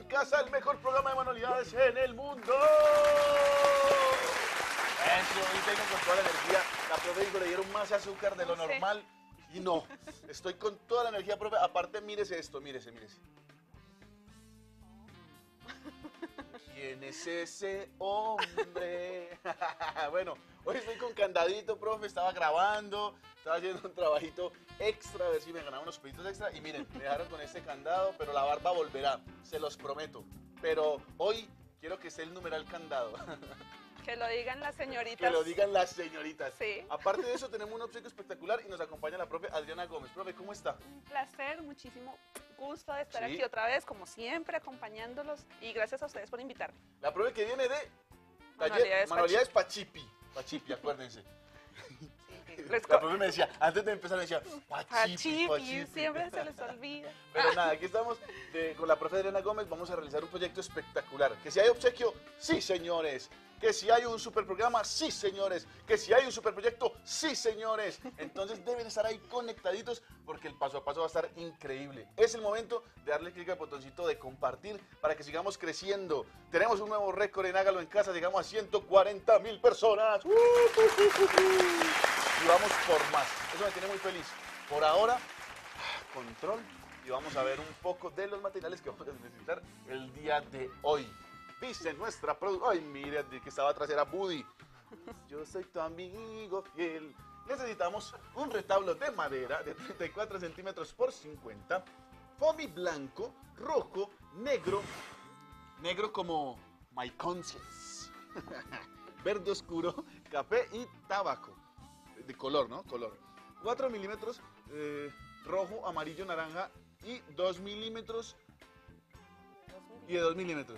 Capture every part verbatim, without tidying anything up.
en Casa, el mejor programa de manualidades en el mundo. Eso, hoy vengo con toda la energía. La profe dijo, le dieron más azúcar de lo No sé. normal. Y no, estoy con toda la energía, profe. Aparte, mírese esto, mírese, mírese. ¿Quién es ese hombre? Bueno, hoy estoy con candadito, profe. Estaba grabando, estaba haciendo un trabajito extra, a ver si me ganaba unos peditos extra. Y miren, me dejaron con este candado, pero la barba volverá, se los prometo. Pero hoy quiero que esté el numeral candado. Que lo digan las señoritas. Que lo digan las señoritas. Sí. Aparte de eso, tenemos un obsequio espectacular y nos acompaña la profe Adriana Gómez. Profe, ¿cómo está? Un placer, muchísimo gusto de estar Sí. aquí otra vez, como siempre, acompañándolos. Y gracias a ustedes por invitarme. La profe que viene de taller Manualidades Manualidades Pachipi. Pachipi, acuérdense. Sí, sí. Les La co- profe me decía, antes de empezar me decía, Pachipi, Pachipi, Pachipi. siempre se les olvida. Pero nada, aquí estamos de- con la profe Adriana Gómez. Vamos a realizar un proyecto espectacular. Que si hay obsequio, sí, señores. Que si hay un super programa, sí, señores. Que si hay un super proyecto, sí, señores. Entonces deben estar ahí conectaditos porque el paso a paso va a estar increíble. Es el momento de darle clic al botoncito de compartir para que sigamos creciendo. Tenemos un nuevo récord en Hágalo en Casa. Llegamos a ciento cuarenta mil personas. ¡Uh, uh, uh, uh, uh! Y vamos por más. Eso me tiene muy feliz. Por ahora, control. Y vamos a ver un poco de los materiales que vamos a necesitar el día de hoy. Dice nuestra productora. Ay, mire, el que estaba atrás era Buddy. Yo soy tu amigo fiel. Necesitamos un retablo de madera de treinta y cuatro centímetros por cincuenta. Foamy blanco, rojo, negro. Negro como my conscience. Verde oscuro, café y tabaco. De color, ¿no? Color. cuatro milímetros, eh, rojo, amarillo, naranja y dos milímetros y de dos milímetros.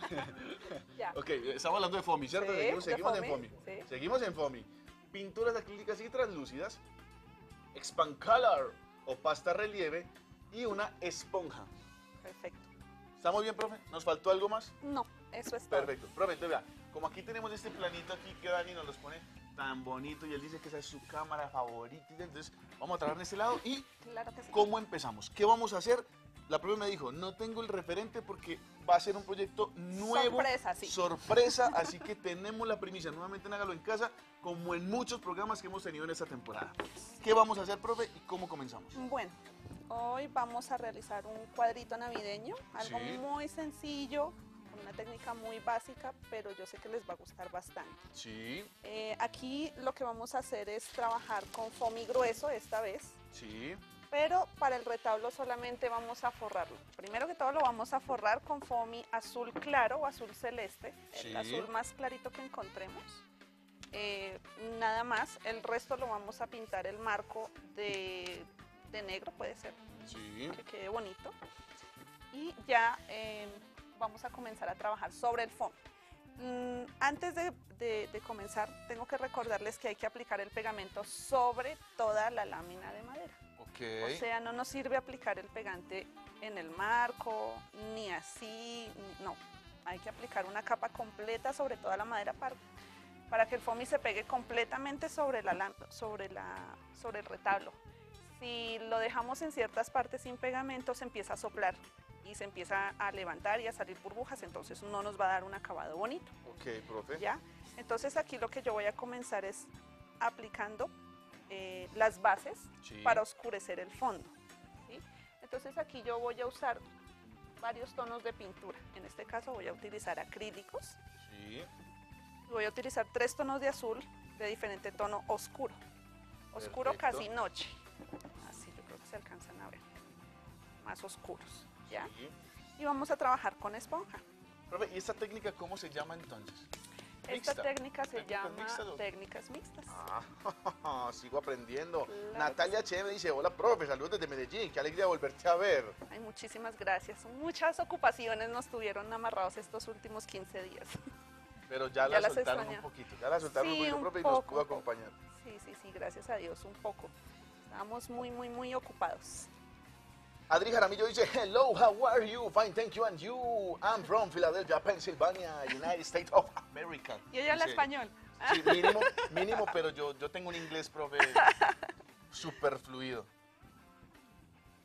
Ya. Ok, estamos hablando de foamy, ¿cierto? Sí, seguimos de seguimos en foamy, foamy. sí. Seguimos en foamy. Pinturas acrílicas y translúcidas, expand color o pasta relieve y una esponja. Perfecto. ¿Estamos bien, profe? ¿Nos faltó algo más? No, eso es todo. Perfecto. Profe, entonces vea, como aquí tenemos este planito aquí que Dani nos los pone tan bonito y él dice que esa es su cámara favorita, entonces vamos a trabajar en este lado y Claro que sí. ¿cómo empezamos? ¿Qué vamos a hacer? La profe me dijo, no tengo el referente porque va a ser un proyecto nuevo. Sorpresa, sí. Sorpresa, así que tenemos la primicia nuevamente en Hágalo en Casa, como en muchos programas que hemos tenido en esta temporada. ¿Qué vamos a hacer, profe, y cómo comenzamos? Bueno, hoy vamos a realizar un cuadrito navideño, algo Sí. muy sencillo, con una técnica muy básica, pero yo sé que les va a gustar bastante. Sí, Eh, aquí lo que vamos a hacer es trabajar con foamy grueso esta vez, sí, pero para el retablo solamente vamos a forrarlo. Primero que todo lo vamos a forrar con foamy azul claro o azul celeste, Sí. el azul más clarito que encontremos. Eh, nada más, el resto lo vamos a pintar el marco de, de negro, puede ser, sí. que quede bonito. Y ya eh, vamos a comenzar a trabajar sobre el foamy. Mm, antes de, de- de comenzar, tengo que recordarles que hay que aplicar el pegamento sobre toda la lámina de madera. Ok. O sea, no nos sirve aplicar el pegante en el marco, ni así, ni- no. Hay que aplicar una capa completa sobre toda la madera para, para que el foamy se pegue completamente sobre, la, lám- sobre, la, sobre el retablo. Si lo dejamos en ciertas partes sin pegamento, se empieza a soplar y se empieza a levantar y a salir burbujas, entonces no nos va a dar un acabado bonito. Ok, profe. ¿Ya? Entonces aquí lo que yo voy a comenzar es aplicando eh, las bases Sí. para oscurecer el fondo, ¿sí? Entonces aquí yo voy a usar varios tonos de pintura. En este caso voy a utilizar acrílicos. Sí. Voy a utilizar tres tonos de azul de diferente tono oscuro. Oscuro Perfecto. casi noche. Así yo creo que se alcanzan a ver. Más oscuros, ¿ya? Sí. Y vamos a trabajar con esponja. Profe, ¿y esta técnica cómo se llama entonces? Esta Mixta. técnica se ¿Técnicas llama mixtas o- técnicas mixtas. Ah, sigo aprendiendo. Claro Natalia Che me dice, hola, profe, saludos desde Medellín, qué alegría volverte a ver. Ay, muchísimas gracias. Muchas ocupaciones nos tuvieron amarrados estos últimos quince días. Pero ya, Ya la las soltaron extraña. un poquito, ya la soltaron Sí, un poquito, un profe, y nos poco, pudo un poco. acompañar. Sí, sí, sí, gracias a Dios, un poco. Estábamos muy, muy, muy ocupados. Adri Jaramillo dice, hello, how are you? Fine, thank you, and you? I'm from Philadelphia, Pennsylvania, United States of America. Y ella habla Dice, español. Sí, mínimo, mínimo, pero yo, yo tengo un inglés, profe, súper fluido.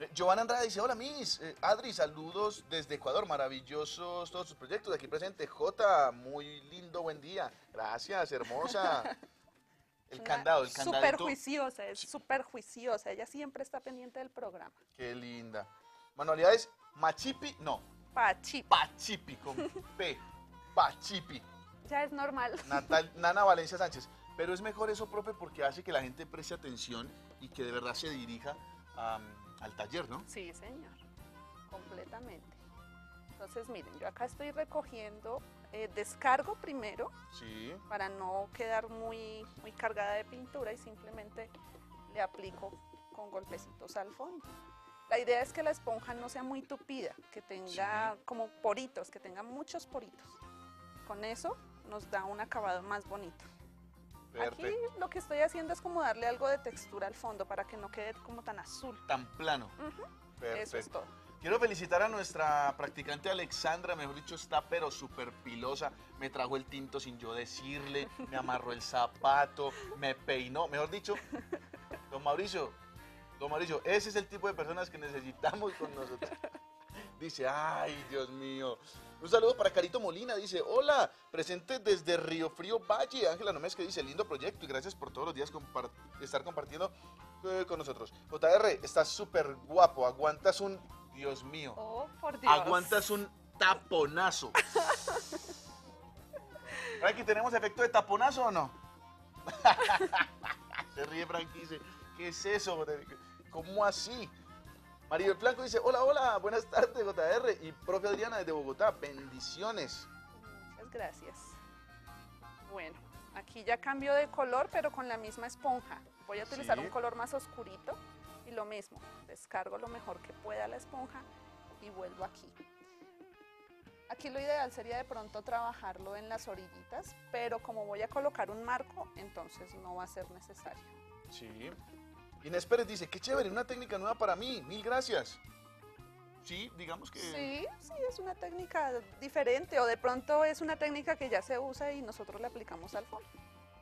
Eh, Giovanna Andrade dice, hola Miss, Eh, Adri, saludos desde Ecuador, maravillosos todos sus proyectos, aquí presente, Jota, muy lindo, buen día, gracias, hermosa. El Una candado, el súper candadito, juiciosa, es sí, súper juiciosa. Ella siempre está pendiente del programa. qué linda. Manualidades, machipi, no, Pachi, pachipi, con P, pachipi. ya es normal. Natal, Nana Valencia Sánchez. Pero es mejor eso, profe, porque hace que la gente preste atención y que de verdad se dirija am, al taller, ¿no? Sí, señor, completamente. Entonces, miren, yo acá estoy recogiendo, eh, descargo primero Sí, para no quedar muy, muy cargada de pintura y simplemente le aplico con golpecitos al fondo. La idea es que la esponja no sea muy tupida, que tenga Sí. como poritos, que tenga muchos poritos. Con eso nos da un acabado más bonito. Aquí perfecto. lo que estoy haciendo es como darle algo de textura al fondo para que no quede como tan azul. Tan plano. Ujú, Perfecto. eso es todo. Quiero felicitar a nuestra practicante Alexandra, mejor dicho, está pero súper pilosa. Me trajo el tinto sin yo decirle, me amarró el zapato, me peinó. Mejor dicho, don Mauricio, don Mauricio, ese es el tipo de personas que necesitamos con nosotros. Dice, ay, Dios mío. Un saludo para Carito Molina, dice, hola, presente desde Río Frío Valle. Ángela Nómez que dice, lindo proyecto y gracias por todos los días compar- estar compartiendo eh, con nosotros. J R, estás súper guapo, aguantas un, Dios mío, Oh, por Dios. aguantas un taponazo. Frankie, ¿tenemos efecto de taponazo o no? Se ríe Frankie y dice, ¿qué es eso? ¿Cómo así? Maribel Blanco dice, hola, hola, buenas tardes, J R. Y profe Adriana desde Bogotá, bendiciones. Muchas gracias. Bueno, aquí ya cambio de color, pero con la misma esponja. Voy a utilizar Sí. un color más oscurito y lo mismo, descargo lo mejor que pueda la esponja y vuelvo aquí. Aquí lo ideal sería de pronto trabajarlo en las orillitas, pero como voy a colocar un marco, entonces no va a ser necesario. Sí. Inés Pérez dice, qué chévere, una técnica nueva para mí, mil gracias. Sí, digamos que... Sí, sí, es una técnica diferente o de pronto es una técnica que ya se usa y nosotros le aplicamos al fondo.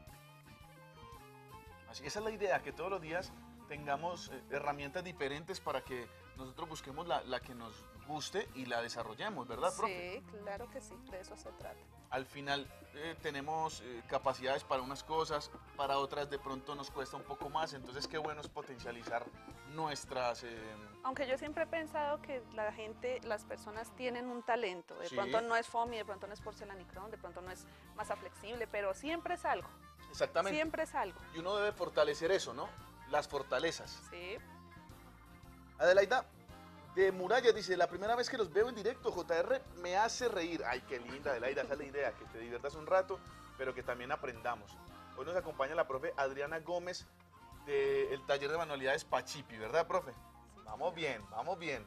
Así, esa es la idea, que todos los días tengamos eh, herramientas diferentes para que nosotros busquemos la, la que nos guste y la desarrollemos, ¿verdad, profe? Sí, claro que sí, de eso se trata. Al final eh, tenemos eh, capacidades para unas cosas, para otras de pronto nos cuesta un poco más, entonces qué bueno es potencializar nuestras... eh, Aunque yo siempre he pensado que la gente, las personas tienen un talento. De Sí. pronto no es foamy, de pronto no es porcelanicrón, de pronto no es masa flexible, pero siempre es algo. exactamente. Siempre es algo. Y uno debe fortalecer eso, ¿no? Las fortalezas. Sí. Adelaida de Muralla dice, la primera vez que los veo en directo, J R me hace reír. Ay, qué linda, Adelaida, esa es la idea, que te diviertas un rato, pero que también aprendamos. Hoy nos acompaña la profe Adriana Gómez del taller de manualidades Pachipi, ¿verdad, profe? Vamos bien, vamos bien.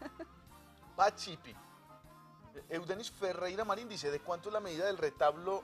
Pachipi. Eudenis Ferreira Marín dice, ¿de cuánto es la medida del retablo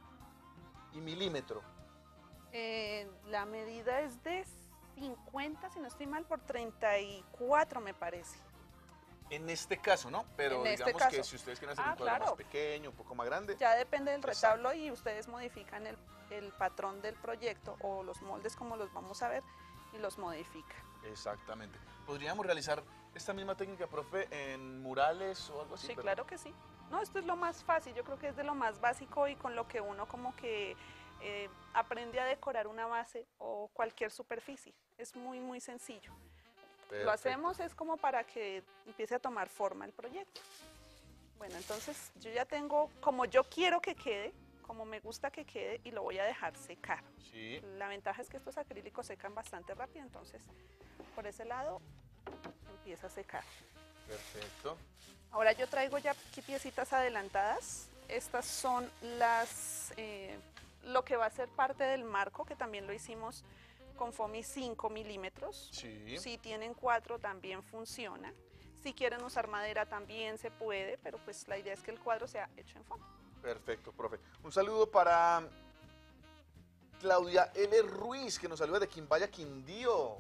y milímetro? Eh, la medida es de cincuenta, si no estoy mal, por treinta y cuatro me parece. En este caso, ¿no? Pero En este digamos que caso. si ustedes quieren hacer Ah, un cuadro claro. más pequeño, un poco más grande. Ya depende del Exacto. retablo y ustedes modifican el, el patrón del proyecto o los moldes como los vamos a ver y los modifican. Exactamente. ¿Podríamos realizar esta misma técnica, profe, en murales o algo así? Sí, ¿verdad? claro que sí. No, esto es lo más fácil, yo creo que es de lo más básico y con lo que uno como que eh, aprende a decorar una base o cualquier superficie. Es muy, muy sencillo. Perfecto. Lo hacemos es como para que empiece a tomar forma el proyecto. Bueno, entonces yo ya tengo como yo quiero que quede, como me gusta que quede y lo voy a dejar secar. Sí, La ventaja es que estos acrílicos secan bastante rápido, entonces por ese lado empieza a secar. perfecto. Ahora yo traigo ya aquí piecitas adelantadas. Estas son las, eh, lo que va a ser parte del marco, que también lo hicimos con foamy cinco milímetros. Sí. Si tienen cuatro también funciona. Si quieren usar madera también se puede, pero pues la idea es que el cuadro sea hecho en foamy. Perfecto, profe. Un saludo para Claudia L. Ruiz, que nos saluda de Quimbaya, Quindío.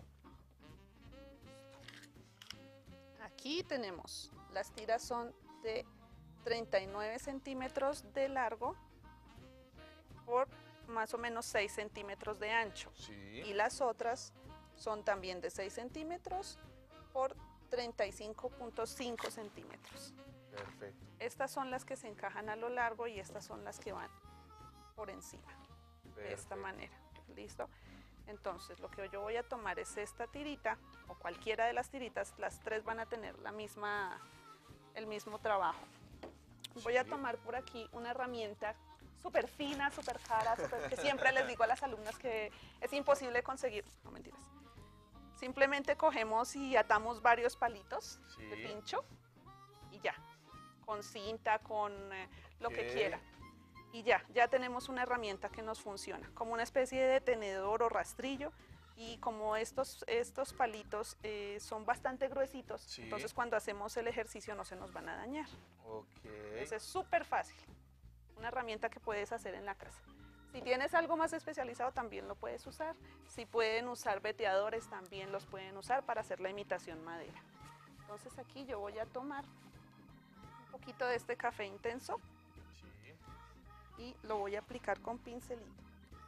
Aquí tenemos, las tiras son de treinta y nueve centímetros de largo por más o menos seis centímetros de ancho. Sí. Y las otras son también de seis centímetros por treinta y cinco punto cinco centímetros. Perfecto. Estas son las que se encajan a lo largo y estas son las que van por encima, de esta Perfecto. manera. ¿Listo? Entonces, lo que yo voy a tomar es esta tirita, o cualquiera de las tiritas, las tres van a tener la misma, el mismo trabajo. Voy a Sí. tomar por aquí una herramienta súper fina, súper cara, súper- que siempre les digo a las alumnas que es imposible conseguir. No, mentiras. Simplemente cogemos y atamos varios palitos Sí. de pincho y ya, con cinta, con eh, lo que Ok. quiera. Y ya, ya tenemos una herramienta que nos funciona, como una especie de tenedor o rastrillo. Y como estos, estos palitos eh, son bastante gruesitos, Sí. entonces cuando hacemos el ejercicio no se nos van a dañar. Ok. Entonces es súper fácil, una herramienta que puedes hacer en la casa. Si tienes algo más especializado también lo puedes usar. Si pueden usar veteadores también los pueden usar para hacer la imitación madera. Entonces aquí yo voy a tomar un poquito de este café intenso Sí. y lo voy a aplicar con pincelito.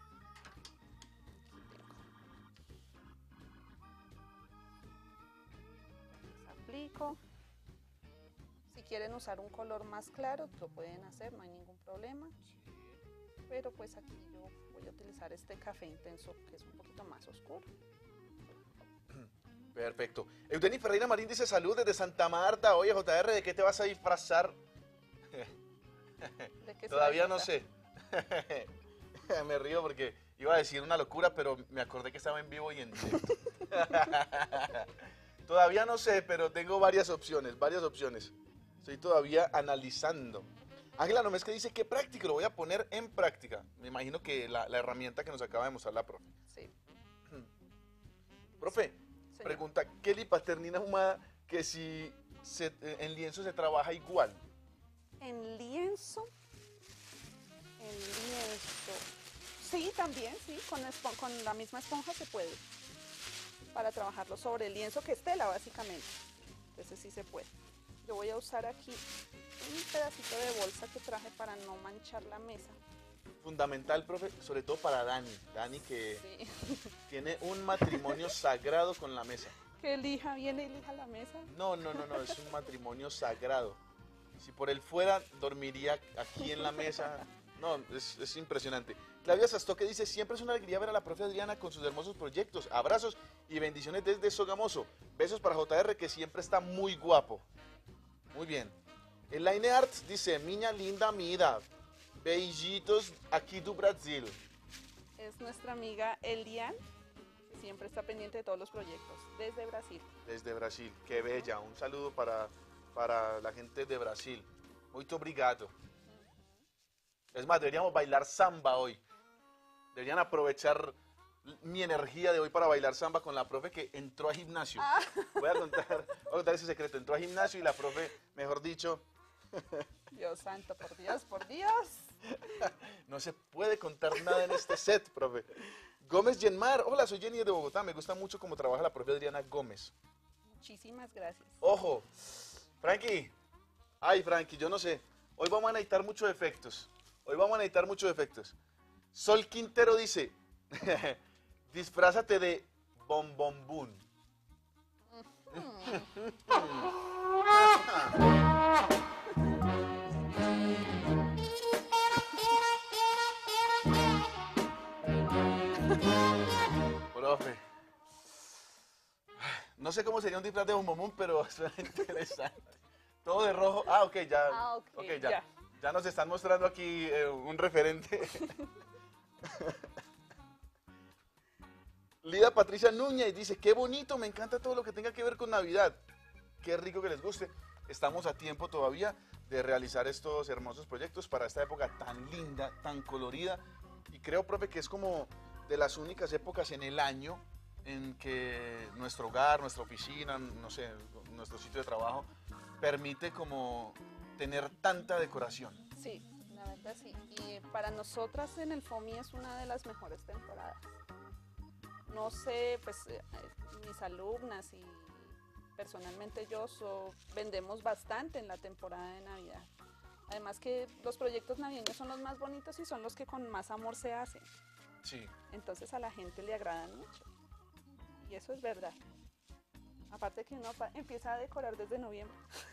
Aplico. Si quieren usar un color más claro, lo pueden hacer, no hay ningún problema. Pero pues aquí yo voy a utilizar este café intenso que es un poquito más oscuro. Perfecto. Eugenia Ferreira Marín dice salud desde Santa Marta. Oye, J R, ¿de qué te vas a disfrazar? ¿De qué se Todavía va a no disfrazar? sé. Me río porque iba a decir una locura, pero me acordé que estaba en vivo y en directo. Todavía no sé, pero tengo varias opciones, varias opciones. Estoy todavía analizando. Ángela Només que dice, qué práctico, lo voy a poner en práctica. Me imagino que la, la herramienta que nos acaba de mostrar la profe. Sí, Profe, señor. pregunta Kelly Paternina Humada que si se- en lienzo se trabaja igual. En lienzo, en lienzo, sí, también, sí, con, espo- con la misma esponja se puede, para trabajarlo sobre el lienzo, que es tela básicamente, entonces sí se puede. Yo voy a usar aquí un pedacito de bolsa que traje para no manchar la mesa. Fundamental, profe, sobre todo para Dani. Dani que Sí. tiene un matrimonio sagrado con la mesa. Que elija, viene, elija la mesa. No, no, no, no, es un matrimonio sagrado. Si por él fuera, dormiría aquí en la mesa. No, es, es impresionante. Claudia Sastoque dice, siempre es una alegría ver a la profe Adriana con sus hermosos proyectos. Abrazos y bendiciones desde Sogamoso. Besos para J R que siempre está muy guapo. Muy bien. Elaine Arts dice, miña linda mida, beijitos aquí do Brasil. Es nuestra amiga Elian, que siempre está pendiente de todos los proyectos, desde Brasil. Desde Brasil, qué bella. Un saludo para, para la gente de Brasil. Muito obrigado. Es más, deberíamos bailar samba hoy. Deberían aprovechar mi energía de hoy para bailar samba con la profe que entró a gimnasio. Ah. Voy a contar, voy a contar ese secreto. Entró a gimnasio y la profe, mejor dicho, Dios santo, por Dios, por Dios. no se puede contar nada en este set, profe. Gómez Yenmar, hola, soy Jenny de Bogotá. Me gusta mucho cómo trabaja la profe Adriana Gómez. Muchísimas gracias. Ojo, Frankie. Ay, Frankie, yo no sé. Hoy vamos a necesitar muchos efectos. Hoy vamos a necesitar muchos efectos. Sol Quintero dice, disfrázate de bombombún. Profe. No sé cómo sería un disfraz de bombombún, pero suena interesante. Todo de rojo. Ah, ok, ya. Ah, ok, ok, ya. ya. Ya nos están mostrando aquí eh, un referente. Lida Patricia Núñez dice, qué bonito, me encanta todo lo que tenga que ver con Navidad. Qué rico que les guste. Estamos a tiempo todavía de realizar estos hermosos proyectos para esta época tan linda, tan colorida. Y creo, profe, que es como de las únicas épocas en el año en que nuestro hogar, nuestra oficina, no sé, nuestro sitio de trabajo, permite como tener tanta decoración. Sí, la verdad sí. Y para nosotras en el FOMI es una de las mejores temporadas. No sé, pues eh, mis alumnas y personalmente yo so, vendemos bastante en la temporada de Navidad. Además que los proyectos navideños son los más bonitos y son los que con más amor se hacen. Sí. Entonces a la gente le agradan mucho. Y eso es verdad. Aparte que uno pa- empieza a decorar desde noviembre.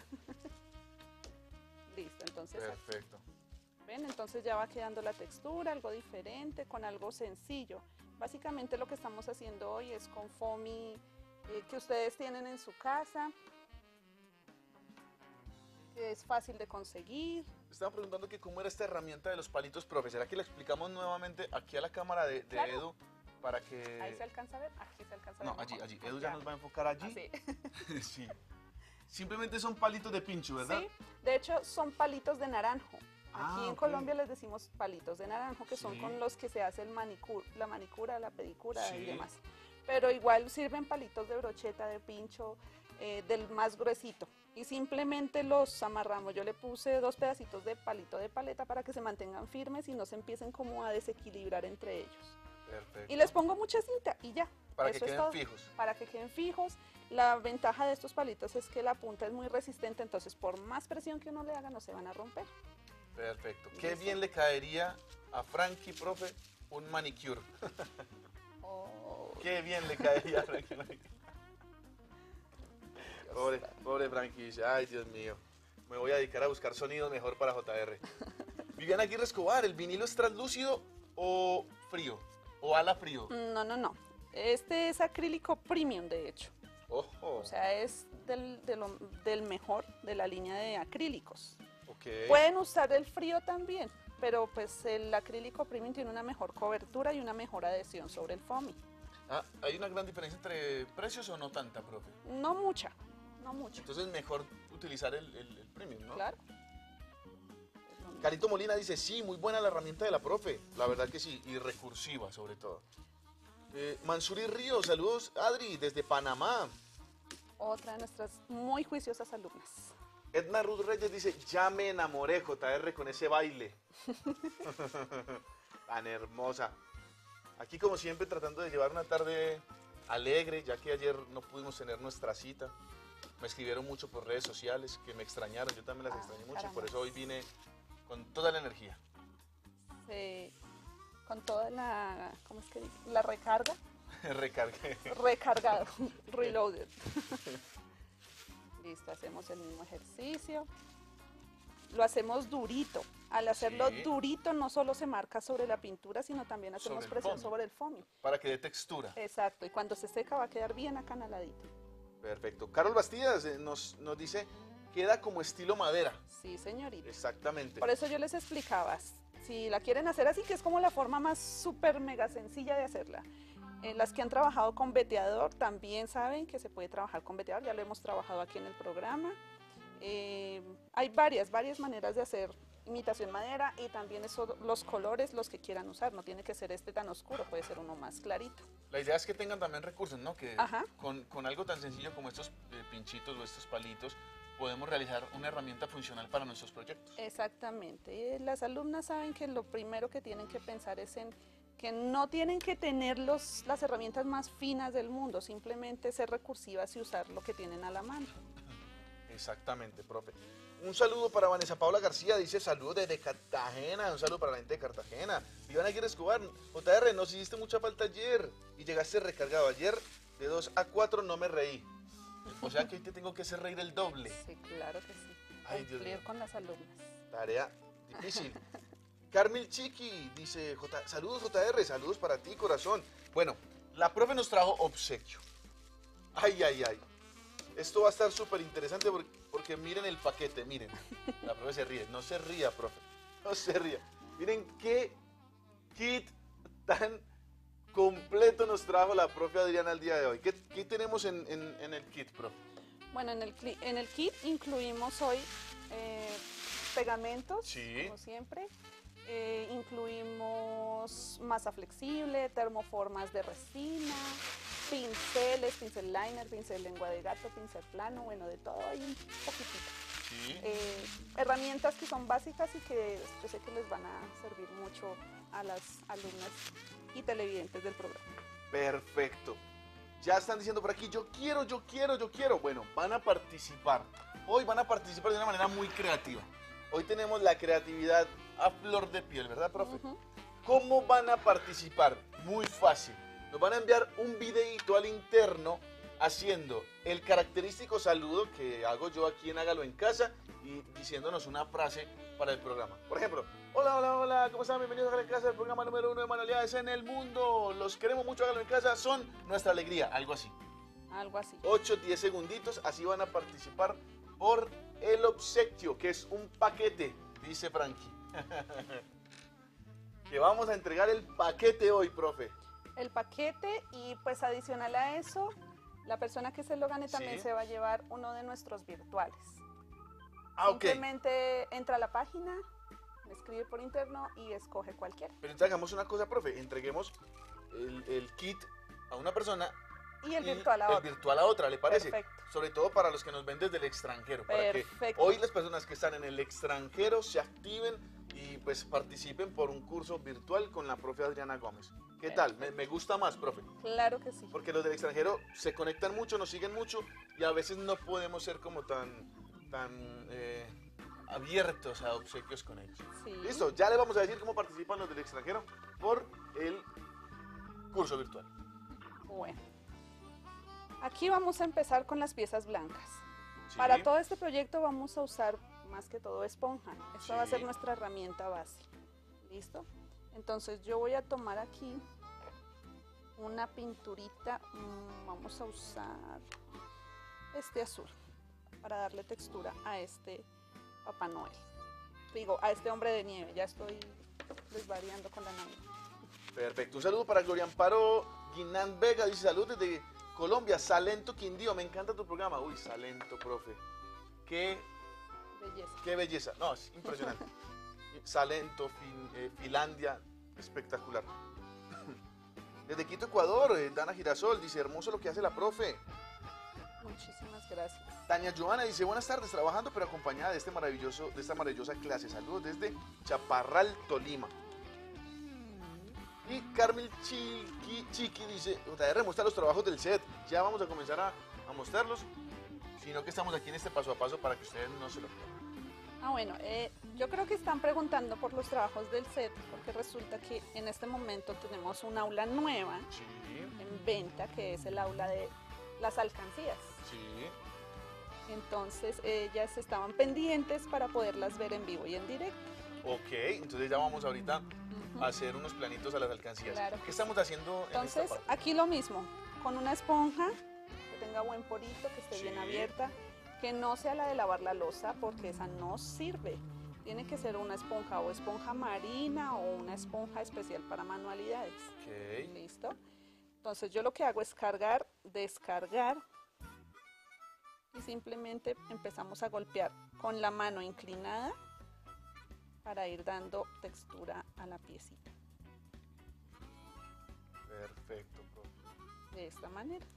Listo, entonces aquí. Perfecto. ¿Ven? Entonces ya va quedando la textura, algo diferente, con algo sencillo. Básicamente lo que estamos haciendo hoy es con foamy eh, que ustedes tienen en su casa, que es fácil de conseguir. Estaban preguntando que cómo era esta herramienta de los palitos, profe. ¿Será que la explicamos nuevamente aquí a la cámara de, de Claro. Edu para que... Ahí se alcanza a ver, aquí se alcanza a No, ver. allí, mejor. allí. Edu ya Allá. nos va a enfocar allí. Así. Sí. Simplemente son palitos de pincho, ¿verdad? Sí, de hecho son palitos de naranjo. Aquí Ah, en ok. Colombia les decimos palitos de naranjo, que son Sí. con los que se hace el manicur, la manicura, la pedicura Sí. y demás. Pero igual sirven palitos de brocheta, de pincho, eh, del más gruesito. Y simplemente los amarramos. Yo le puse dos pedacitos de palito de paleta para que se mantengan firmes y no se empiecen como a desequilibrar entre ellos. Perfecto. Y les pongo mucha cinta y ya. Para que eso es queden todo. fijos. Para que queden fijos. La ventaja de estos palitos es que la punta es muy resistente, entonces por más presión que uno le haga no se van a romper. Perfecto. Qué Listo. bien le caería a Frankie, profe, un manicure. Oh, Qué bien le caería a Frankie. Pobre, pobre Frankie dice, ay Dios mío, me voy a dedicar a buscar sonidos mejor para J R. Viviana Aguirre Escobar, ¿el vinilo es translúcido o frío? ¿O ala frío? no, no, no. Este es acrílico premium, de hecho. Ojo. O sea, es del, de lo- del mejor de la línea de acrílicos. Ok. Pueden usar el frío también, pero pues el acrílico premium tiene una mejor cobertura y una mejor adhesión sobre el foamy. Ah, ¿hay una gran diferencia entre precios o no tanta, profe? No mucha, no mucha. Entonces mejor utilizar el, el- el premium, ¿no? Claro. Es lo mismo. Carito Molina dice, sí, muy buena la herramienta de la profe. La verdad que sí, y recursiva sobre todo. Eh, Mansuri Ríos, saludos Adri, desde Panamá. Otra de nuestras muy juiciosas alumnas. Edna Ruth Reyes dice, ya me enamoré, J R, con ese baile. Tan hermosa. Aquí como siempre tratando de llevar una tarde alegre, ya que ayer no pudimos tener nuestra cita. Me escribieron mucho por redes sociales, que me extrañaron, yo también las Ah, extrañé mucho, y caramba. por eso hoy vine con toda la energía. Se- con toda la, ¿cómo es que digo? La recarga, Recargué. recargado, reloaded. Listo, hacemos el mismo ejercicio. Lo hacemos durito. Al hacerlo Sí. durito no solo se marca sobre la pintura, sino también hacemos Sobre el presión foamy. sobre el foamy. Para que dé textura. Exacto, y cuando se seca va a quedar bien acanaladito. Perfecto. Carol Bastidas eh, nos, nos dice, queda como estilo madera. Sí, señorita. Exactamente. Por eso yo les explicaba, si la quieren hacer así, que es como la forma más súper mega sencilla de hacerla. Eh, las que han trabajado con veteador también saben que se puede trabajar con veteador, ya lo hemos trabajado aquí en el programa. Eh, hay varias, varias maneras de hacer imitación madera y también eso, los colores, los que quieran usar, no tiene que ser este tan oscuro, puede ser uno más clarito. La idea es que tengan también recursos, ¿no? Que Ajá. con, con algo tan sencillo como estos eh, pinchitos o estos palitos, podemos realizar una herramienta funcional para nuestros proyectos. Exactamente. Las alumnas saben que lo primero que tienen que pensar es en que no tienen que tener los, las herramientas más finas del mundo, simplemente ser recursivas y usar lo que tienen a la mano. Exactamente, profe. Un saludo para Vanessa Paula García, dice saludos desde Cartagena, un saludo para la gente de Cartagena. Iván Aguirre Escobar, J R, nos hiciste mucha falta ayer y llegaste recargado. Ayer de dos a cuatro no me reí. O sea que hoy te tengo que hacer reír el doble. Sí, claro que sí. Ay, Dios Cumplir mío. con las alumnas. Tarea difícil. Carmel Chiqui dice, J, saludos J R, saludos para ti, corazón. Bueno, la profe nos trajo obsequio. Ay, ay, ay. Esto va a estar súper interesante porque, porque miren el paquete, miren. La profe se ríe. No se ría, profe. No se ría. Miren qué kit tan completo nos trajo la profe Adriana el día de hoy. ¿Qué, qué tenemos en, en- en el kit, profe? Bueno, en el, cli- en el kit incluimos hoy eh, pegamentos, Sí. como siempre. Eh, incluimos masa flexible, termoformas de resina, pinceles, pincel liner, pincel lengua de gato, pincel plano, bueno, de todo hay un poquitito. Sí. Eh, herramientas que son básicas y que yo sé que les van a servir mucho a las alumnas y televidentes del programa. Perfecto. Ya están diciendo por aquí, yo quiero, yo quiero, yo quiero. Bueno, van a participar. Hoy van a participar de una manera muy creativa. Hoy tenemos la creatividad a flor de piel, ¿verdad, profe? Ujú. ¿Cómo van a participar? Muy fácil. Nos van a enviar un videíto al interno haciendo el característico saludo que hago yo aquí en Hágalo en Casa y diciéndonos una frase para el programa. Por ejemplo, hola, hola, hola, ¿cómo están? Bienvenidos a Hágalo en Casa, el programa número uno de manualidades en el mundo. Los queremos mucho, Hágalo en Casa, son nuestra alegría, algo así. Algo así. ocho, diez segunditos, así van a participar por el obsequio, que es un paquete, dice Frankie. Que vamos a entregar el paquete hoy, profe. El paquete y pues adicional a eso, la persona que se lo gane también Sí. se va a llevar uno de nuestros virtuales. Ah, ok. Simplemente entra a la página, me escribe por interno y escoge cualquiera. Pero entonces hagamos una cosa, profe, entreguemos el, el kit a una persona Y el y virtual a el otra. virtual a otra, ¿le parece? Perfecto. Sobre todo para los que nos ven desde el extranjero, para que Perfecto. hoy las personas que están en el extranjero se activen y pues participen por un curso virtual con la profe Adriana Gómez. ¿Qué tal? Me, me gusta más, profe. Claro que sí. Porque los del extranjero se conectan mucho, nos siguen mucho y a veces no podemos ser como tan, tan eh, abiertos a obsequios con ellos. Sí. Listo, ya le vamos a decir cómo participan los del extranjero por el curso virtual. Bueno. Aquí vamos a empezar con las piezas blancas. Sí. Para todo este proyecto vamos a usar más que todo esponja. Esta Sí. va a ser nuestra herramienta base. ¿Listo? Entonces yo voy a tomar aquí una pinturita. Mmm, vamos a usar este azul para darle textura a este Papá Noel. Digo, a este hombre de nieve. Ya estoy desvariando con la Navidad. Perfecto, un saludo para Gloria Amparo Guinán Vega, dice salud desde Colombia, Salento Quindío, me encanta tu programa. Uy, Salento, profe, qué, Belleza. qué belleza, no, es impresionante. Salento, fin, eh, Finlandia, espectacular. Desde Quito, Ecuador, eh, Dana Girasol dice, hermoso lo que hace la profe. Muchísimas gracias. Tania Joana dice, buenas tardes, trabajando pero acompañada de, este maravilloso, de esta maravillosa clase. Saludos desde Chaparral, Tolima. Y Carmel Chiqui, Chiqui dice, J R muestra los trabajos del set. Ya vamos a comenzar a, a mostrarlos, sino que estamos aquí en este paso a paso para que ustedes no se lo pierdan. Ah, bueno, eh, yo creo que están preguntando por los trabajos del set, porque resulta que en este momento tenemos un aula nueva Sí, en venta, que es el aula de las alcancías. sí. Entonces ellas estaban pendientes para poderlas ver en vivo y en directo. Ok, entonces ya vamos ahorita Ujú. a hacer unos planitos a las alcancías. Claro ¿Qué que estamos haciendo en esta Entonces parte? aquí lo mismo, con una esponja que tenga buen porito, que esté bien Sí. abierta, que no sea la de lavar la loza, porque esa no sirve. Tiene que ser una esponja o esponja marina o una esponja especial para manualidades. Ok, ¿Listo? Entonces yo lo que hago es cargar, descargar y simplemente empezamos a golpear con la mano inclinada para ir dando textura a la piecita. perfecto, profe. De esta manera.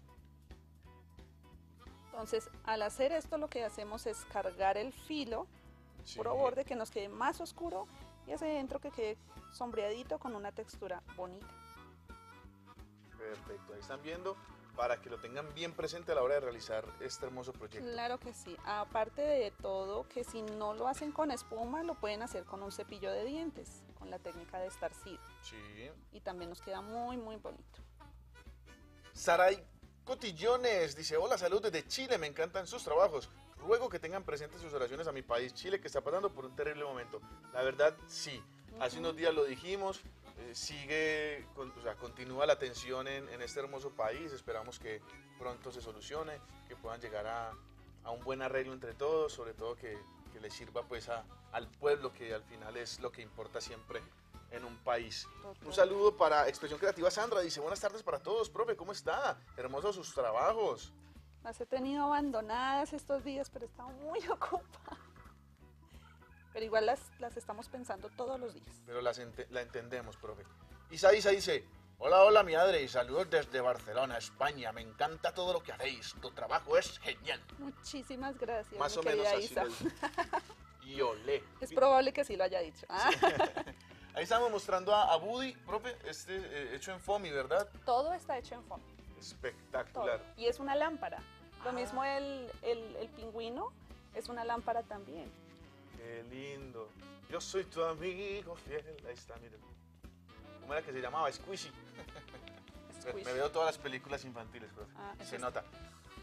Entonces al hacer esto lo que hacemos es cargar el filo, Sí. puro borde, que nos quede más oscuro y hacia adentro que quede sombreadito con una textura bonita. Perfecto, ahí están viendo para que lo tengan bien presente a la hora de realizar este hermoso proyecto. Claro que sí. Aparte de todo, que si no lo hacen con espuma, lo pueden hacer con un cepillo de dientes, con la técnica de estarcido. Sí. Y también nos queda muy, muy bonito. Saray Cotillones dice, hola, salud desde Chile, me encantan sus trabajos. Ruego que tengan presentes sus oraciones a mi país, Chile, que está pasando por un terrible momento. La verdad, sí. Hace unos días lo dijimos, eh, sigue, con- o sea, continúa la tensión en, en este hermoso país. Esperamos que pronto se solucione, que puedan llegar a, a un buen arreglo entre todos, sobre todo que, que le sirva pues a- al pueblo, que al final es lo que importa siempre en un país. Un saludo para Expresión Creativa Sandra, dice, buenas tardes para todos, profe, ¿cómo está? Hermosos sus trabajos. Las he tenido abandonadas estos días, pero he estado muy ocupada. Pero igual las, las estamos pensando todos los días. Pero las ente- la entendemos, profe. Isa Isa dice, hola, hola, mi madre, y saludos desde Barcelona, España. Me encanta todo lo que hacéis. Tu trabajo es genial. Muchísimas gracias, Más mi o menos querida así Isa. lo dice. Y olé. Es probable que sí lo haya dicho. Ah, Ahí estamos mostrando a, a Buddy, profe, este eh, hecho en foamy, ¿verdad? todo está hecho en foamy. todo. Espectacular. Y es una lámpara. Lo Ah. mismo el, el, el pingüino, es una lámpara también. Qué lindo. Yo soy tu amigo fiel. Ahí está, miren. ¿Cómo era que se llamaba? Squishy. Me, Squish. me veo todas las películas infantiles, profe. Ah, Se ese es- nota.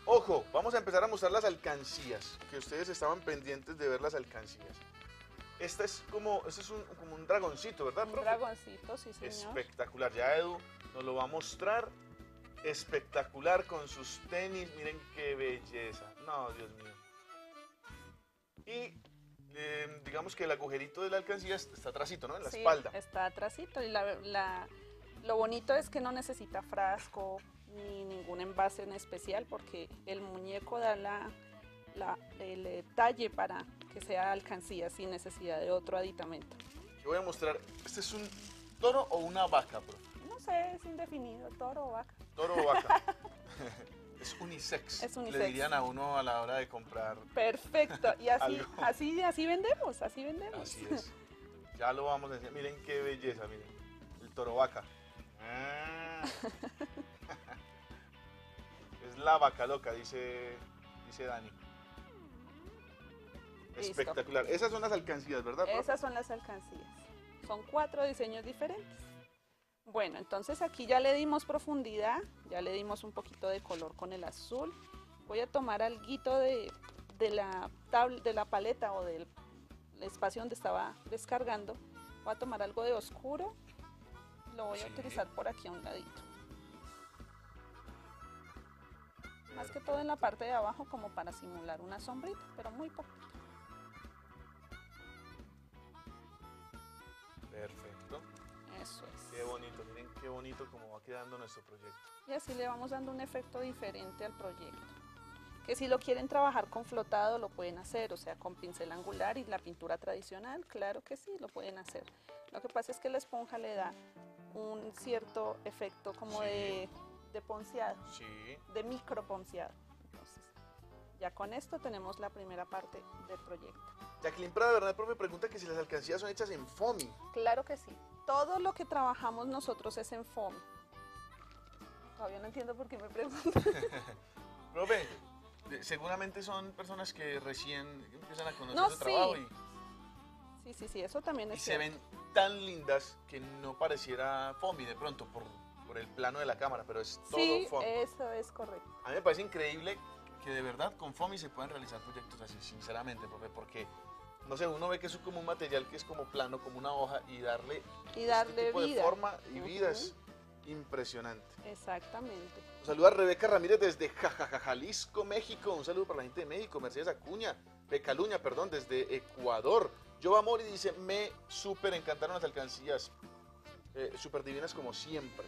Ojo, vamos a empezar a mostrar las alcancías, que ustedes estaban pendientes de ver las alcancías. Esta es como, este es un, como un dragoncito, ¿verdad, Un profe? dragoncito, sí, señor. Espectacular, ya Edu nos lo va a mostrar. Espectacular con sus tenis, miren qué belleza. No, Dios mío. Y eh, digamos que el agujerito de la alcancía está atrásito, ¿no? En la Sí, espalda. está atrásito y la, la, lo bonito es que no necesita frasco ni ningún envase en especial porque el muñeco da la, la, el eh, talle para que sea alcancía sin necesidad de otro aditamento. Yo voy a mostrar, ¿este es un toro o una vaca, profe? No sé, es indefinido, toro o vaca. Toro o vaca. Es unisex. Es unisex. Le dirían a uno a la hora de comprar. Perfecto, y así, Algo. así, así vendemos, así vendemos. Así es. Ya lo vamos a enseñar. Miren qué belleza, miren. El toro vaca. Ah. Es la vaca loca, dice, dice Dani. Listo. Espectacular. Esas son las alcancías, ¿verdad, profe? Esas son las alcancías. Son cuatro diseños diferentes. Bueno, entonces aquí ya le dimos profundidad, ya le dimos un poquito de color con el azul. Voy a tomar alguito de, de, la tabla, de la paleta o del espacio donde estaba descargando. Voy a tomar algo de oscuro. Lo voy a Sí. utilizar por aquí a un ladito. Más que todo en la parte de abajo como para simular una sombrita, pero muy poquito. Perfecto. Eso es. Qué bonito, miren qué bonito cómo va quedando nuestro proyecto. Y así le vamos dando un efecto diferente al proyecto. Que si lo quieren trabajar con flotado lo pueden hacer, o sea, con pincel angular y la pintura tradicional, claro que sí, lo pueden hacer. Lo que pasa es que la esponja le da un cierto efecto como Sí. de, de ponceado, Sí. de micro ponceado. Entonces, ya con esto tenemos la primera parte del proyecto. Jacqueline Prada, ¿verdad, profe? Pregunta que si las alcancías son hechas en foamy. Claro que sí. Todo lo que trabajamos nosotros es en foamy. Todavía no entiendo por qué me preguntan. Profe, de- seguramente son personas que recién empiezan a conocer No, su sí. trabajo y, Sí, sí, sí, eso también y es se cierto. ven tan lindas que no pareciera foamy de pronto por, por el plano de la cámara, pero es todo Sí, foamy. eso es correcto. A mí me parece increíble que de verdad con foamy se puedan realizar proyectos así, sinceramente, profe, porque, no sé, uno ve que es como un material que es como plano, como una hoja, y darle, Y darle este tipo vida. de forma y vida Ujú. es impresionante. Exactamente. Un saludo a Rebeca Ramírez desde Jajaja, Jalisco, México. Un saludo para la gente de México. Mercedes Acuña, Pecaluña, perdón, desde Ecuador. Jova Mori dice, me súper encantaron las alcancías. Eh, súper divinas como siempre.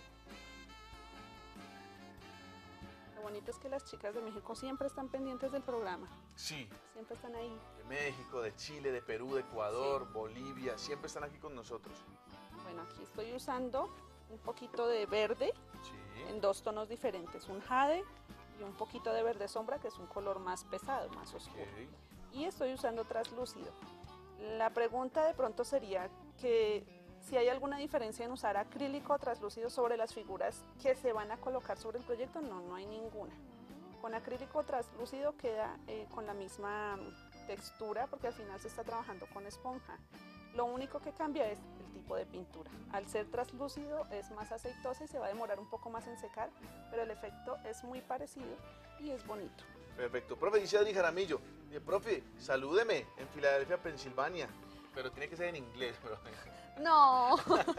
Lo bonito es que las chicas de México siempre están pendientes del programa. Sí, Siempre están ahí. de México, de Chile, de Perú, de Ecuador, Bolivia. Siempre están aquí con nosotros. Bueno, aquí estoy usando un poquito de verde Sí. en dos tonos diferentes. Un jade y un poquito de verde sombra, que es un color más pesado, más oscuro. Ok. Y estoy usando traslúcido. La pregunta de pronto sería que si hay alguna diferencia en usar acrílico o traslúcido sobre las figuras que se van a colocar sobre el proyecto. No, no hay ninguna. Con acrílico o traslúcido queda eh, con la misma textura porque al final se está trabajando con esponja. Lo único que cambia es el tipo de pintura. Al ser traslúcido es más aceitosa y se va a demorar un poco más en secar, pero el efecto es muy parecido y es bonito. Perfecto. Profe, dice Adri Jaramillo. Dice, profe, salúdeme en Filadelfia, Pensilvania. Pero tiene que ser en inglés, profe. No.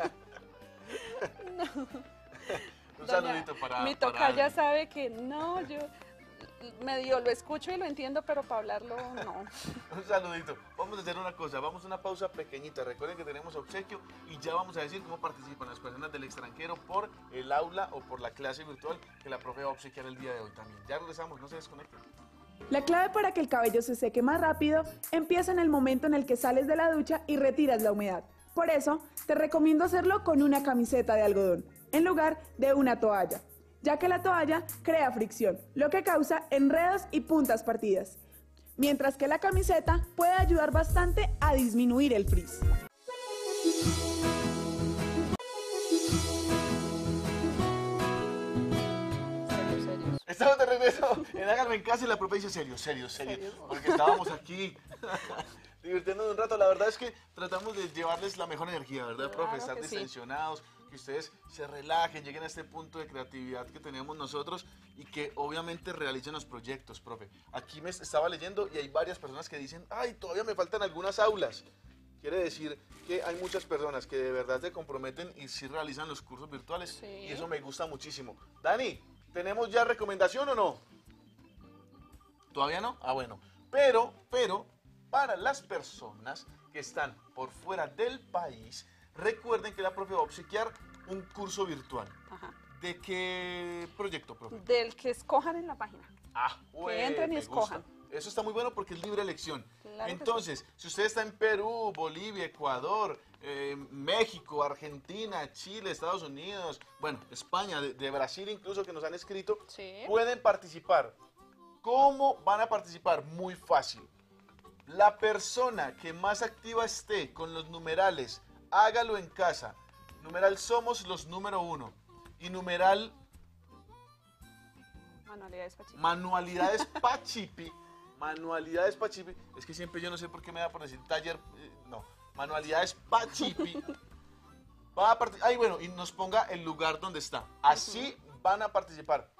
Un saludito para... Mi para tocaya Adri. sabe que no, yo medio lo escucho y lo entiendo, pero para hablarlo no. Un saludito. Vamos a hacer una cosa, vamos a una pausa pequeñita. Recuerden que tenemos obsequio y ya vamos a decir cómo participan las personas del extranjero por el aula o por la clase virtual que la profe va a obsequiar el día de hoy también. Ya regresamos, no se desconecten. La clave para que el cabello se seque más rápido empieza en el momento en el que sales de la ducha y retiras la humedad. Por eso, te recomiendo hacerlo con una camiseta de algodón, en lugar de una toalla, ya que la toalla crea fricción, lo que causa enredos y puntas partidas, mientras que la camiseta puede ayudar bastante a disminuir el frizz. Serio, serio. Estamos de regreso en Háganlo en Casa y la profe dice serio, serio, serio, Serio. porque estábamos aquí. divirtiéndonos un rato. La verdad es que tratamos de llevarles la mejor energía, ¿verdad, Claro profe? Estar que sí. distensionados, que ustedes se relajen, lleguen a este punto de creatividad que tenemos nosotros y que obviamente realicen los proyectos, profe. Aquí me estaba leyendo y hay varias personas que dicen, ay, todavía me faltan algunas aulas. Quiere decir que hay muchas personas que de verdad se comprometen y sí realizan los cursos virtuales, Sí. y eso me gusta muchísimo. Dani, ¿tenemos ya recomendación o no? ¿Todavía no? Ah, bueno. Pero, pero, para las personas que están por fuera del país, recuerden que la profe va a obsequiar un curso virtual. Ajá. ¿De qué proyecto, profe? Del que escojan en la página. Ah, Que entren y me gusta. escojan. Eso está muy bueno porque es libre elección. Claro que Entonces, si usted está en Perú, Bolivia, Ecuador, eh, México, Argentina, Chile, Estados Unidos, bueno, España, de, de Brasil incluso, que nos han escrito, Sí. pueden participar. ¿Cómo van a participar? Muy fácil. La persona que más activa esté con los numerales, hágalo en casa. Numeral somos los número uno. Y numeral Manualidades Pachipi. manualidades Pachipi. Manualidades Pachipi. Es que siempre yo no sé por qué me da por decir taller. eh, no. Manualidades Pachipi. Va a participar. Ay, bueno, y nos ponga el lugar donde está. Así van a participar.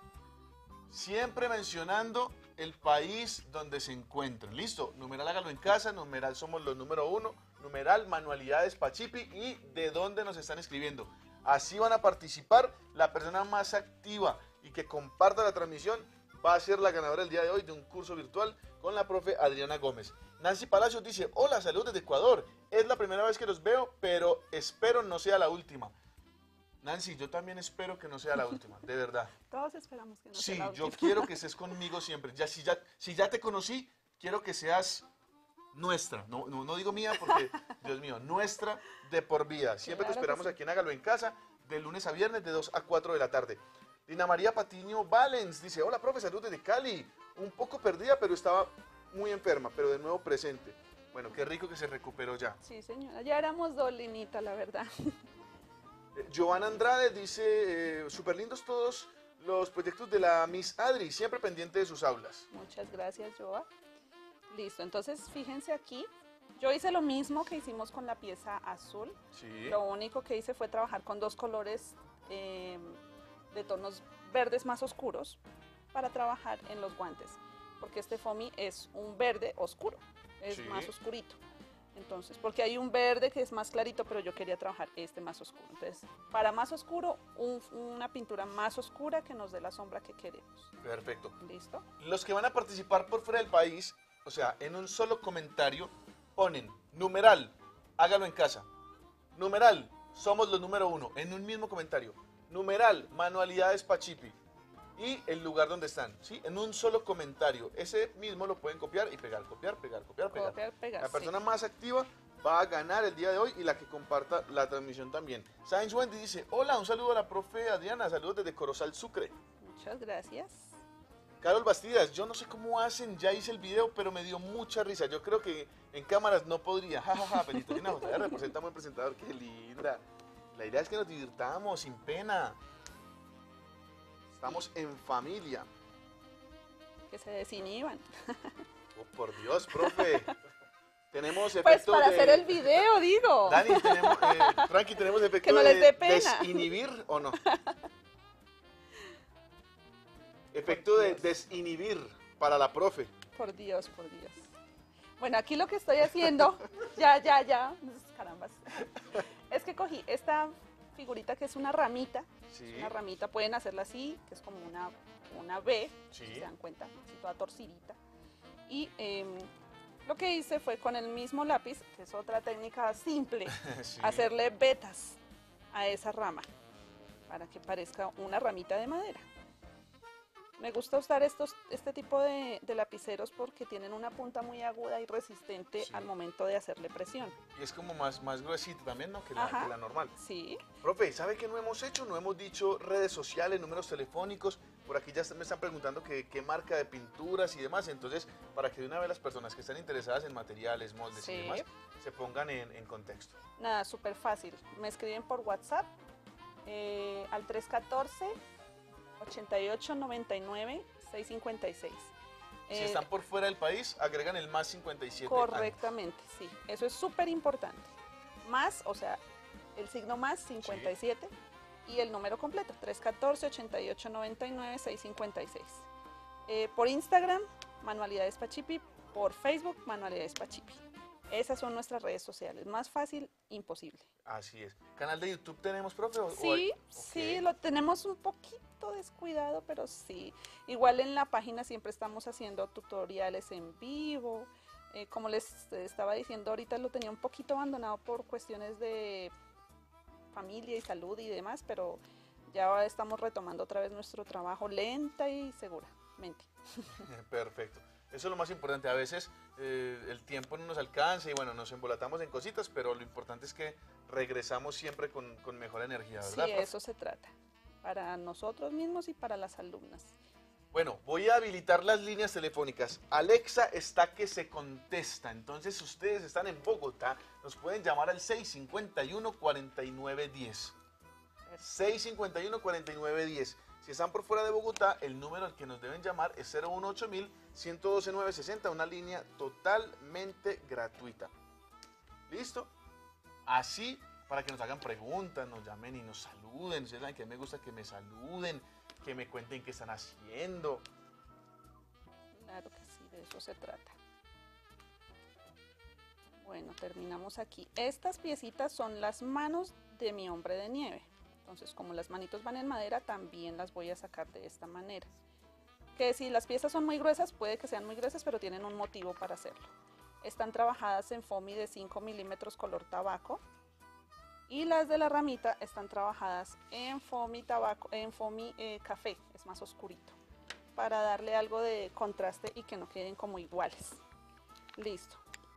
Siempre mencionando el país donde se encuentran. Listo. Numeral hágalo en casa. Numeral somos los número uno. Numeral manualidades Pachipi. Y de dónde nos están escribiendo. Así van a participar. La persona más activa y que comparta la transmisión va a ser la ganadora el día de hoy de un curso virtual con la profe Adriana Gómez. Nancy Palacios dice, hola, saludos desde Ecuador. Es la primera vez que los veo, pero espero no sea la última. Nancy, yo también espero que no sea la última, de verdad. Todos esperamos que no sea Sí, la yo última. quiero que estés conmigo siempre. Ya, si, ya, si ya te conocí, quiero que seas nuestra. No, no, no digo mía porque, Dios mío, nuestra de por vida. Siempre Claro te que esperamos sí. aquí en Hágalo en Casa, de lunes a viernes, de dos a cuatro de la tarde. Dina María Patiño Valens dice, hola, profe, saludos desde Cali. Un poco perdida, pero estaba muy enferma, pero de nuevo presente. Bueno, qué rico que se recuperó ya. Sí, señora. Ya éramos dos, Linita, la verdad. Eh, Giovanna Andrade dice, eh, súper lindos todos los proyectos de la Miss Adri, siempre pendiente de sus aulas. Muchas gracias, Joa. Listo, entonces fíjense aquí. Yo hice lo mismo que hicimos con la pieza azul. Sí. Lo único que hice fue trabajar con dos colores eh, de tonos verdes más oscuros para trabajar en los guantes. Porque este foamy es un verde oscuro, es Sí. más oscurito. Entonces, porque hay un verde que es más clarito, pero yo quería trabajar este más oscuro. Entonces, para más oscuro, un- una pintura más oscura que nos dé la sombra que queremos. Perfecto. ¿Listo? Los que van a participar por fuera del país, o sea, en un solo comentario, ponen numeral, hágalo en casa. Numeral, somos los número uno, en un mismo comentario. Numeral, manualidades Pachipi. Y el lugar donde están, ¿sí? En un solo comentario. Ese mismo lo pueden copiar y pegar, copiar, pegar, copiar, pegar. Copiar, pegar, La sí. persona más activa va a ganar el día de hoy y la que comparta la transmisión también. Sainz Wendy dice, hola, un saludo a la profe Adriana, saludos desde Corozal, Sucre. Muchas gracias. Carol Bastidas, yo no sé cómo hacen, ya hice el video, pero me dio mucha risa. Yo creo que en cámaras no podría. Ja, ja, ja, felicitaciones a J R, representa buen presentador, qué linda. La idea es que nos divirtamos, sin pena. Estamos en familia. Que se desinhiban. Oh, por Dios, profe. Tenemos Pues efecto para de... hacer el video, digo. Dani, tenemos, eh, Frankie, ¿tenemos efecto Que no de les dé pena. desinhibir o no? Efecto de desinhibir para la profe. Por Dios, por Dios. Bueno, aquí lo que estoy haciendo, ya, ya, ya, carambas, es que cogí esta figurita que es una ramita, Sí. es una ramita, pueden hacerla así, que es como una, una V, Sí. si se dan cuenta, así toda torcidita. Y em, lo que hice fue con el mismo lápiz, que es otra técnica simple, Sí. hacerle vetas a esa rama, para que parezca una ramita de madera. Me gusta usar estos, este tipo de, de lapiceros porque tienen una punta muy aguda y resistente Sí. al momento de hacerle presión. Y es como más, más gruesito también, ¿no? Que la, Ajá. que la normal. Sí, Profe, ¿sabe qué no hemos hecho? No hemos dicho redes sociales, números telefónicos. Por aquí ya me están preguntando que- qué marca de pinturas y demás. Entonces, para que de una vez las personas que están interesadas en materiales, moldes Sí. y demás, se pongan en, en contexto. nada, súper fácil. Me escriben por WhatsApp eh, al tres uno cuatro, ochenta y ocho, noventa y nueve, seiscientos cincuenta y seis. Si Eh, están por fuera del país, agregan el más cincuenta y siete. Correctamente, sí. Eso es súper importante. Más, o sea, el signo más cincuenta y siete y el número completo, tres uno cuatro, ochenta y ocho, noventa y nueve, seiscientos cincuenta y seis. Eh, por Instagram, Manualidades Pachipi. Por Facebook, Manualidades Pachipi. Esas son nuestras redes sociales. Más fácil, imposible. Así es. ¿Canal de YouTube tenemos, profe? ¿O- o Sí, hay- sí, Ok. lo tenemos un poquito descuidado, pero sí. Igual en la página siempre estamos haciendo tutoriales en vivo. Eh, como les estaba diciendo ahorita, lo tenía un poquito abandonado por cuestiones de familia y salud y demás, pero ya estamos retomando otra vez nuestro trabajo lenta y seguramente. Perfecto. Eso es lo más importante. A veces eh, el tiempo no nos alcanza y bueno, nos embolatamos en cositas, pero lo importante es que regresamos siempre con, con mejor energía, Sí, ¿verdad, profe? eso se trata. Para nosotros mismos y para las alumnas. Bueno, voy a habilitar las líneas telefónicas. Alexa está que se contesta. Entonces, si ustedes están en Bogotá, nos pueden llamar al seis cinco uno, cuarenta y nueve diez. seis cinco uno, cuarenta y nueve diez. Si están por fuera de Bogotá, el número al que nos deben llamar es cero uno ocho mil, ciento doce, novecientos sesenta, una línea totalmente gratuita. ¿Listo? Así, para que nos hagan preguntas, nos llamen y nos saluden. Ustedes saben que a mí me gusta que me saluden, que me cuenten qué están haciendo. Claro que sí, de eso se trata. Bueno, terminamos aquí. Estas piecitas son las manos de mi hombre de nieve. Entonces, como las manitos van en madera, también las voy a sacar de esta manera. Que si las piezas son muy gruesas, puede que sean muy gruesas, pero tienen un motivo para hacerlo. Están trabajadas en foamy de cinco milímetros color tabaco. Y las de la ramita están trabajadas en foamy tabaco, en foamy eh, café, es más oscurito, para darle algo de contraste y que no queden como iguales. Listo.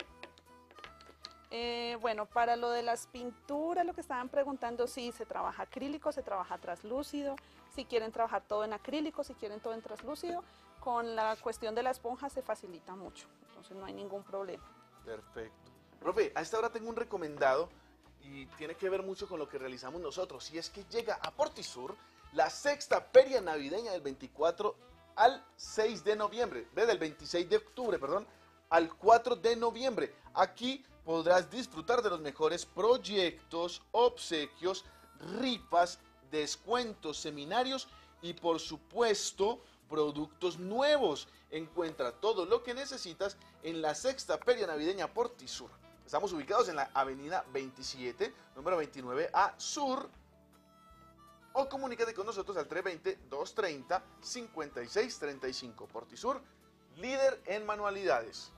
Eh, bueno, para lo de las pinturas, lo que estaban preguntando, si se trabaja acrílico, se trabaja translúcido, si quieren trabajar todo en acrílico, si quieren todo en translúcido, con la cuestión de la esponja se facilita mucho, entonces no hay ningún problema. Perfecto. Profe, a esta hora tengo un recomendado y tiene que ver mucho con lo que realizamos nosotros. Y es que llega a Portisur la sexta feria navideña del veinticuatro al seis de noviembre. Ve, del veintiséis de octubre, perdón, al cuatro de noviembre. Aquí podrás disfrutar de los mejores proyectos, obsequios, rifas, descuentos, seminarios y por supuesto productos nuevos. Encuentra todo lo que necesitas en la sexta feria navideña Portisur. Estamos ubicados en la avenida veintisiete, número veintinueve A Sur. O comunícate con nosotros al tres dos cero, dos tres cero, cinco seis tres cinco. Portisur, líder en manualidades.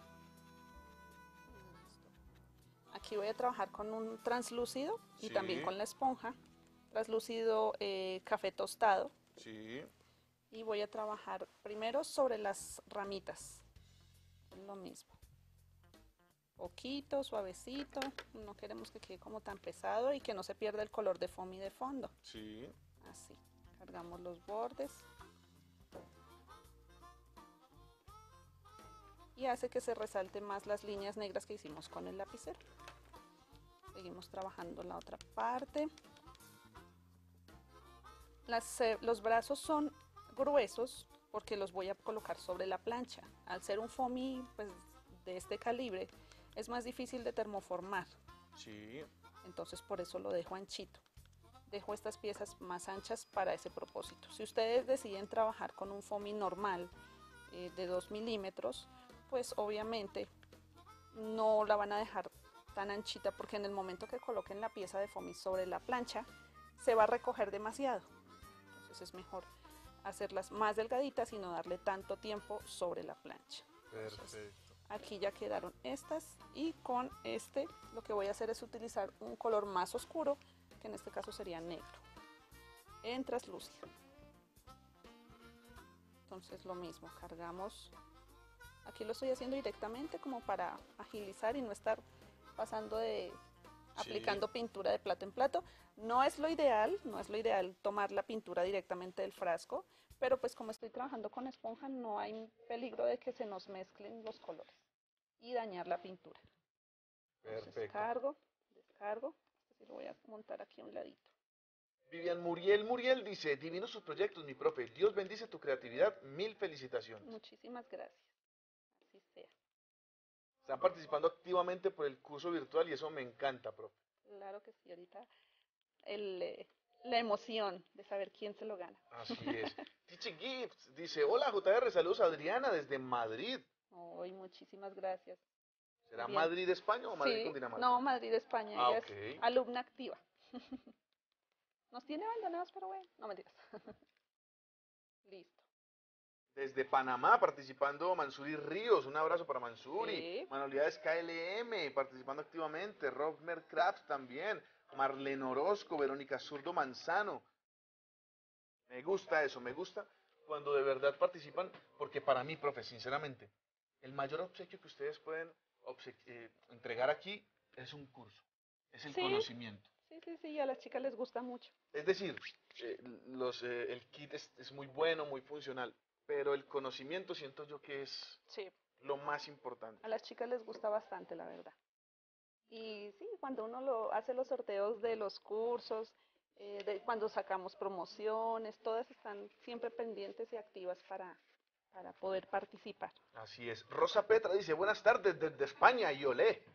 Aquí voy a trabajar con un translúcido y Sí. también con la esponja. Translúcido eh, café tostado. Sí. Y voy a trabajar primero sobre las ramitas. Es lo mismo. Poquito, suavecito. No queremos que quede como tan pesado y que no se pierda el color de foamy de fondo. Sí. Así. Cargamos los bordes. Y hace que se resalte más las líneas negras que hicimos con el lapicero. Seguimos trabajando la otra parte. Las, eh, los brazos son gruesos porque los voy a colocar sobre la plancha. Al ser un foamy pues, de este calibre, es más difícil de termoformar. Sí. Entonces por eso lo dejo anchito. Dejo estas piezas más anchas para ese propósito. Si ustedes deciden trabajar con un foamy normal eh, de dos milímetros, pues obviamente no la van a dejar tan anchita porque en el momento que coloquen la pieza de foamy sobre la plancha se va a recoger demasiado. Entonces es mejor hacerlas más delgaditas y no darle tanto tiempo sobre la plancha. Entonces, Perfecto. aquí ya quedaron estas y con este lo que voy a hacer es utilizar un color más oscuro, que en este caso sería negro, en translúcido. Entonces lo mismo, cargamos. Aquí lo estoy haciendo directamente como para agilizar y no estar pasando de aplicando Sí. pintura de plato en plato. No es lo ideal, no es lo ideal tomar la pintura directamente del frasco, pero pues como estoy trabajando con esponja no hay peligro de que se nos mezclen los colores y dañar la pintura. Entonces Perfecto. cargo, descargo, este sí lo voy a montar aquí a un ladito. Vivian Muriel Muriel dice, divinos sus proyectos, mi profe. Dios bendice tu creatividad. Mil felicitaciones. Muchísimas gracias. Están participando activamente por el curso virtual y eso me encanta, profe. Claro que sí, ahorita el, eh, la emoción de saber quién se lo gana. Así es. Tichi Gibbs dice, hola J R, saludos Adriana desde Madrid. Hoy muchísimas gracias. ¿Será Bien. Madrid, España o Madrid, Sí, Cundinamarca? no, Madrid, España, Ah, ella ok. es alumna activa. Nos tiene abandonados, pero bueno, no mentiras. Listo. Desde Panamá participando Mansuri Ríos, un abrazo para Mansuri. Sí. Manualidades K L M participando activamente. Robner Crafts también. Marlene Orozco, Verónica Zurdo Manzano. Me gusta eso, me gusta cuando de verdad participan, porque para mí, profe, sinceramente, el mayor obsequio que ustedes pueden eh, entregar aquí es un curso, es el Sí. conocimiento. Sí, sí, sí, a las chicas les gusta mucho. Es decir, eh, los, eh, el kit es, es muy bueno, muy funcional, pero el conocimiento siento yo que es Sí. lo más importante. A las chicas les gusta bastante, la verdad. Y sí, cuando uno lo hace los sorteos de los cursos, eh, de cuando sacamos promociones, todas están siempre pendientes y activas para, para poder participar. Así es. Rosa Petra dice, buenas tardes desde España y olé.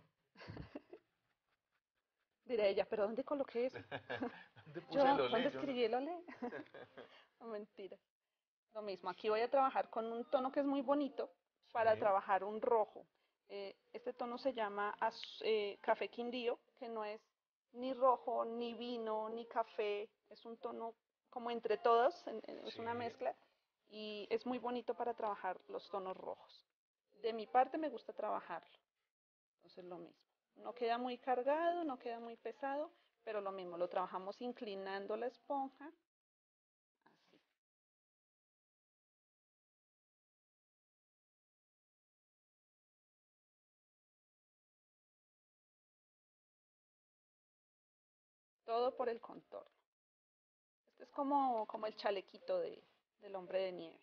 Diré ella, ¿pero dónde coloqué eso? ¿Dónde puse Yo, el olé? ¿dónde Yo no- escribí el olé? No, mentira. Lo mismo, aquí voy a trabajar con un tono que es muy bonito para Sí. trabajar un rojo. Eh, este tono se llama az- eh, café quindío, que no es ni rojo, ni vino, ni café. Es un tono como entre todos, en- en- es una Sí. mezcla y es muy bonito para trabajar los tonos rojos. De mi parte me gusta trabajarlo. Entonces lo mismo. No queda muy cargado, no queda muy pesado, pero lo mismo, lo trabajamos inclinando la esponja. Así. Todo por el contorno. Este es como, como el chalequito de, del hombre de nieve.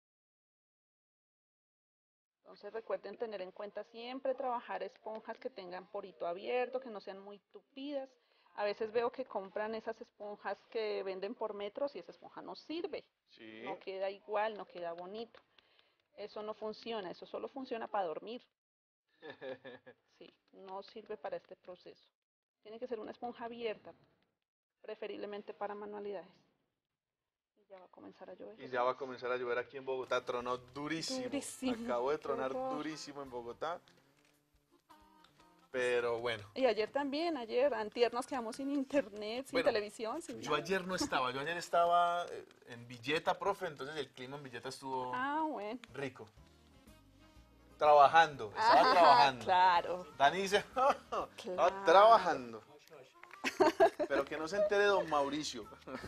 Entonces recuerden tener en cuenta siempre trabajar esponjas que tengan porito abierto, que no sean muy tupidas. A veces veo que compran esas esponjas que venden por metros y esa esponja no sirve. Sí. No queda igual, no queda bonito. Eso no funciona, eso solo funciona para dormir. Sí, no sirve para este proceso. Tiene que ser una esponja abierta, preferiblemente para manualidades. Y ya va a comenzar a llover. Y ya va a comenzar a llover aquí en Bogotá. Tronó durísimo. Durísimo, Acabó de qué tronar horror. durísimo en Bogotá. Pero bueno. Y ayer también, ayer, antier nos quedamos sin internet, sin Bueno, televisión, sin Yo nada. ayer no estaba. Yo ayer estaba eh, en Villeta, profe. Entonces el clima en Villeta estuvo Ah, bueno. rico. Trabajando. Estaba Ajá, trabajando. claro. Dani dice, estaba Claro. trabajando. Pero que no se entere don Mauricio.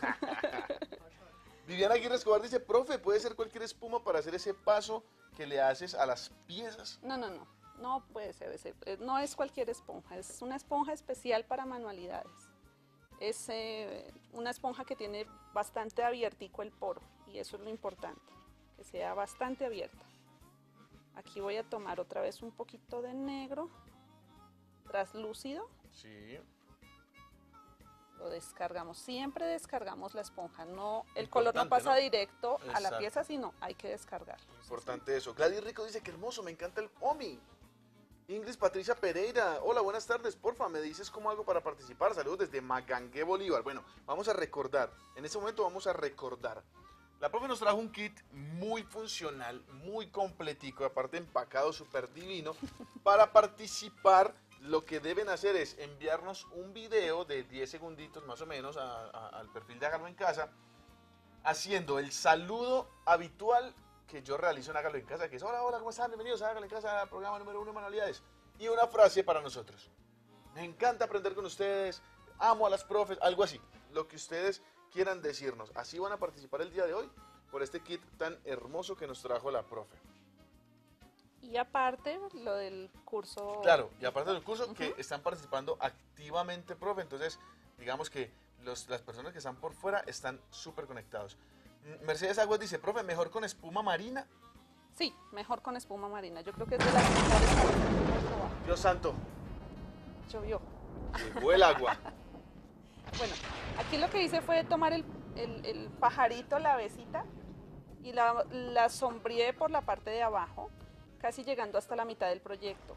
Viviana Aguirre Escobar dice, profe, ¿puede ser cualquier espuma para hacer ese paso que le haces a las piezas? No, no, no. No puede ser ese. eh, No es cualquier esponja. Es una esponja especial para manualidades. Es eh, una esponja que tiene bastante abiertico el poro. Y eso es lo importante. Que sea bastante abierta. Aquí voy a tomar otra vez un poquito de negro. Traslúcido. Sí. Lo descargamos. Siempre descargamos la esponja. No, el color no Importante, pasa ¿no? directo a la Exacto. pieza, sino hay que descargarlo. Importante eso. Gladys Rico dice que hermoso, me encanta el Omi. Ingrid Patricia Pereira, hola, buenas tardes, porfa, me dices cómo hago para participar. Saludos desde Magangué, Bolívar. Bueno, vamos a recordar, en este momento vamos a recordar. La profe nos trajo un kit muy funcional, muy completico, aparte empacado súper divino. Para participar, lo que deben hacer es enviarnos un video de diez segunditos más o menos a- a- al perfil de Hágalo en Casa, haciendo el saludo habitual que yo realizo en Hágalo en Casa, que es hola, hola, ¿cómo están? Bienvenidos a Hágalo en Casa, programa número uno de manualidades. Y una frase para nosotros. Me encanta aprender con ustedes, amo a las profes, algo así. Lo que ustedes quieran decirnos. Así van a participar el día de hoy por este kit tan hermoso que nos trajo la profe. Y aparte, lo del curso... Claro, y aparte del curso, Ujú. que están participando activamente, profe. Entonces, digamos que los- las personas que están por fuera están súper conectados. M- Mercedes Aguas dice, profe, mejor con espuma marina. Sí, mejor con espuma marina. Yo creo que es de las mejores cosas que hemos probado. Dios santo, Llovió. llegó el agua. Bueno, aquí lo que hice fue tomar el, el- el pajarito, la besita, y la, la sombreé por la parte de abajo, casi llegando hasta la mitad del proyecto.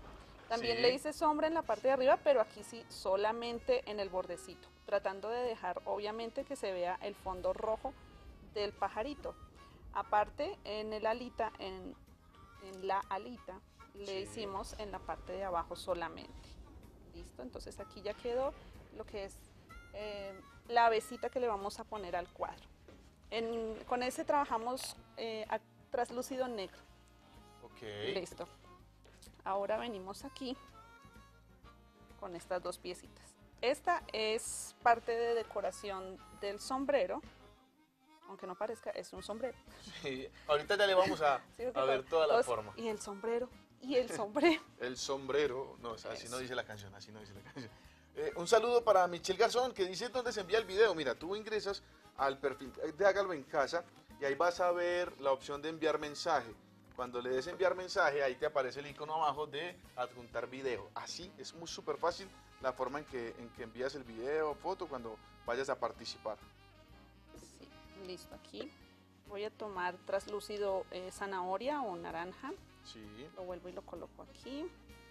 También Sí. le hice sombra en la parte de arriba, pero aquí sí solamente en el bordecito, tratando de dejar obviamente que se vea el fondo rojo del pajarito. Aparte, en el alita, en, en la alita, le Sí. hicimos en la parte de abajo solamente. Listo, entonces aquí ya quedó lo que es eh, la avecita que le vamos a poner al cuadro. En- con ese trabajamos eh, a- traslúcido negro. Ok. Listo. Ahora venimos aquí con estas dos piecitas. Esta es parte de decoración del sombrero, aunque no parezca, es un sombrero. Sí, ahorita ya le vamos a, ¿Sí? Porque a ver todo- toda la todos- forma. Y el sombrero, y el sombrero. El sombrero, no, o sea, así no Eso. dice la canción, así no dice la canción. Eh, un saludo para Michelle Garzón, que dice dónde se envía el video. Mira, tú ingresas al perfil de Hágalo en Casa y ahí vas a ver la opción de enviar mensaje. Cuando le des enviar mensaje, ahí te aparece el icono abajo de adjuntar video. Así es muy súper fácil la forma en que, en que envías el video o foto cuando vayas a participar. Sí, listo, aquí voy a tomar traslúcido eh, zanahoria o naranja. Sí, Lo vuelvo y lo coloco aquí.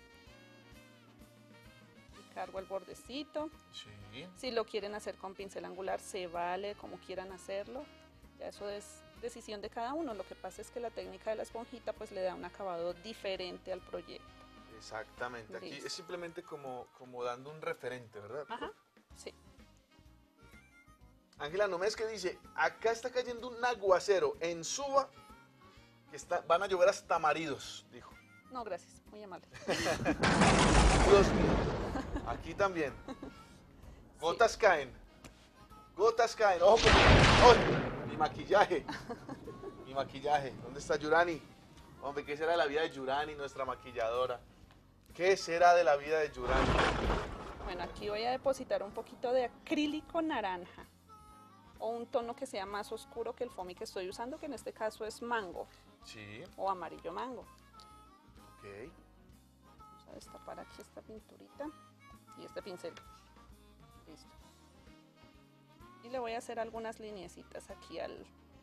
Y cargo el bordecito. sí. Si lo quieren hacer con pincel angular, se vale, como quieran hacerlo. Ya eso es decisión de cada uno. Lo que pasa es que la técnica de la esponjita pues le da un acabado diferente al proyecto. Exactamente. Aquí Listo. es simplemente como, como dando un referente, ¿verdad? Ajá, sí. Ángela Només que dice, acá está cayendo un aguacero en Suba, que está, van a llover hasta maridos, dijo. No, gracias, muy amable. Dios mío. Aquí también. Gotas caen. Gotas caen. Ojo, con mi, ¡ay! Mi maquillaje. Mi maquillaje. ¿Dónde está Yurani? Hombre, ¿qué será de la vida de Yurani, nuestra maquilladora? ¿Qué será de la vida de Yurani? Bueno, aquí voy a depositar un poquito de acrílico naranja o un tono que sea más oscuro que el foamy que estoy usando, que en este caso es mango Sí, o amarillo mango. ok. Vamos a destapar aquí esta pinturita y este pincel. Listo. Y le voy a hacer algunas lineecitas aquí al,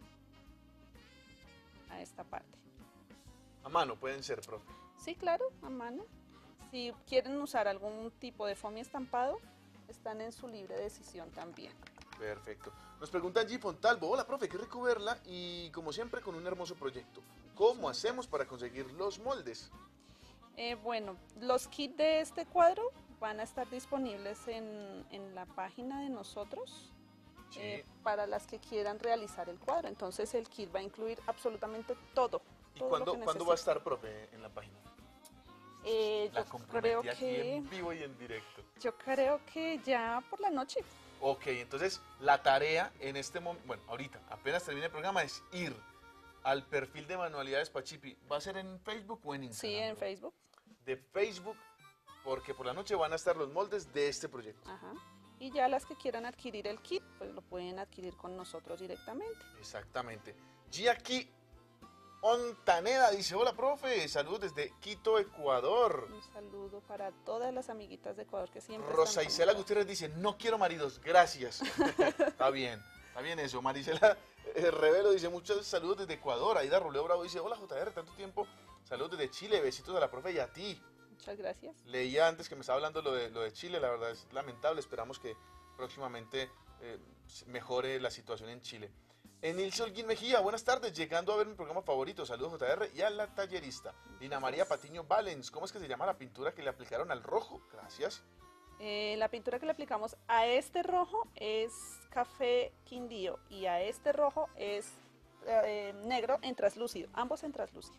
a esta parte. A mano pueden ser, profe. Sí, claro, a mano. Si quieren usar algún tipo de foamy estampado, están en su libre decisión también. Perfecto. Nos pregunta G. Fontalvo, hola profe, qué rico verla y como siempre con un hermoso proyecto. ¿Cómo hacemos para conseguir los moldes? Eh, bueno, los kits de este cuadro van a estar disponibles en, en la página de nosotros Sí. eh, para las que quieran realizar el cuadro. Entonces el kit va a incluir absolutamente todo. ¿Y todo lo cuándo, que cuándo va a necesiten. estar, profe, en la página? Eh, La yo comprometí creo aquí que en vivo y en directo. yo creo que ya por la noche. Ok, entonces la tarea en este momento, bueno, ahorita, apenas termine el programa, es ir al perfil de Manualidades Pachipi. ¿Va a ser en Facebook o en Instagram? Sí, en profe? Facebook. De Facebook, porque por la noche van a estar los moldes de este proyecto. Ajá. Y ya las que quieran adquirir el kit, pues lo pueden adquirir con nosotros directamente. Exactamente. Giaki Ontaneda dice, hola profe, saludos desde Quito, Ecuador. Un saludo para todas las amiguitas de Ecuador que siempre Rosa están Isela conectadas. Gutiérrez dice, no quiero maridos, gracias. Está bien, está bien eso. Marisela eh, Revelo dice, muchos saludos desde Ecuador. Aida Roleo Bravo dice, hola J R, tanto tiempo. Saludos desde Chile, besitos a la profe y a ti. Muchas gracias. Leía antes que me estaba hablando lo de, lo de Chile, la verdad es lamentable. Esperamos que próximamente eh, mejore la situación en Chile. Enilce Holguín Mejía, buenas tardes, llegando a ver mi programa favorito. Saludos J R y a la tallerista. Lina María Patiño Valens, ¿cómo es que se llama la pintura que le aplicaron al rojo? Gracias. Eh, la pintura que le aplicamos a este rojo es café quindío y a este rojo es eh, negro en traslúcido, ambos en traslúcido.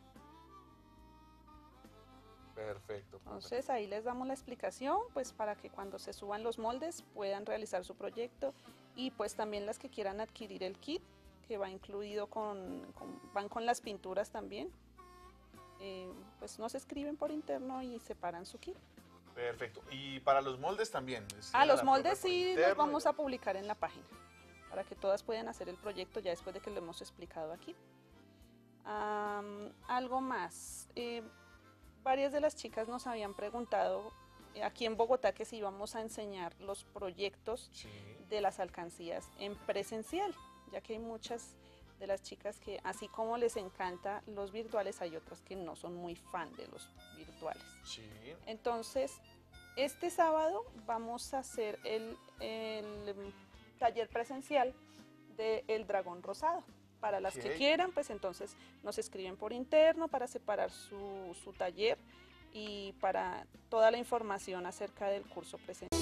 Perfecto. Entonces ahí les damos la explicación pues para que cuando se suban los moldes puedan realizar su proyecto y pues también las que quieran adquirir el kit que va incluido con, con- van con las pinturas también, eh, pues nos escriben por interno y separan su kit. Perfecto. Y para los moldes también. Ah, los moldes sí los vamos a publicar en la página para que todas puedan hacer el proyecto ya después de que lo hemos explicado aquí. Am, algo más. eh, varias de las chicas nos habían preguntado eh, aquí en Bogotá que si íbamos a enseñar los proyectos Sí. de las alcancías en presencial, ya que hay muchas de las chicas que así como les encanta los virtuales, hay otras que no son muy fan de los virtuales. Sí. Entonces, este sábado vamos a hacer el, el taller presencial de El Dragón Rosado. Para las Okay. que quieran, pues entonces nos escriben por interno para separar su, su taller y para toda la información acerca del curso presencial.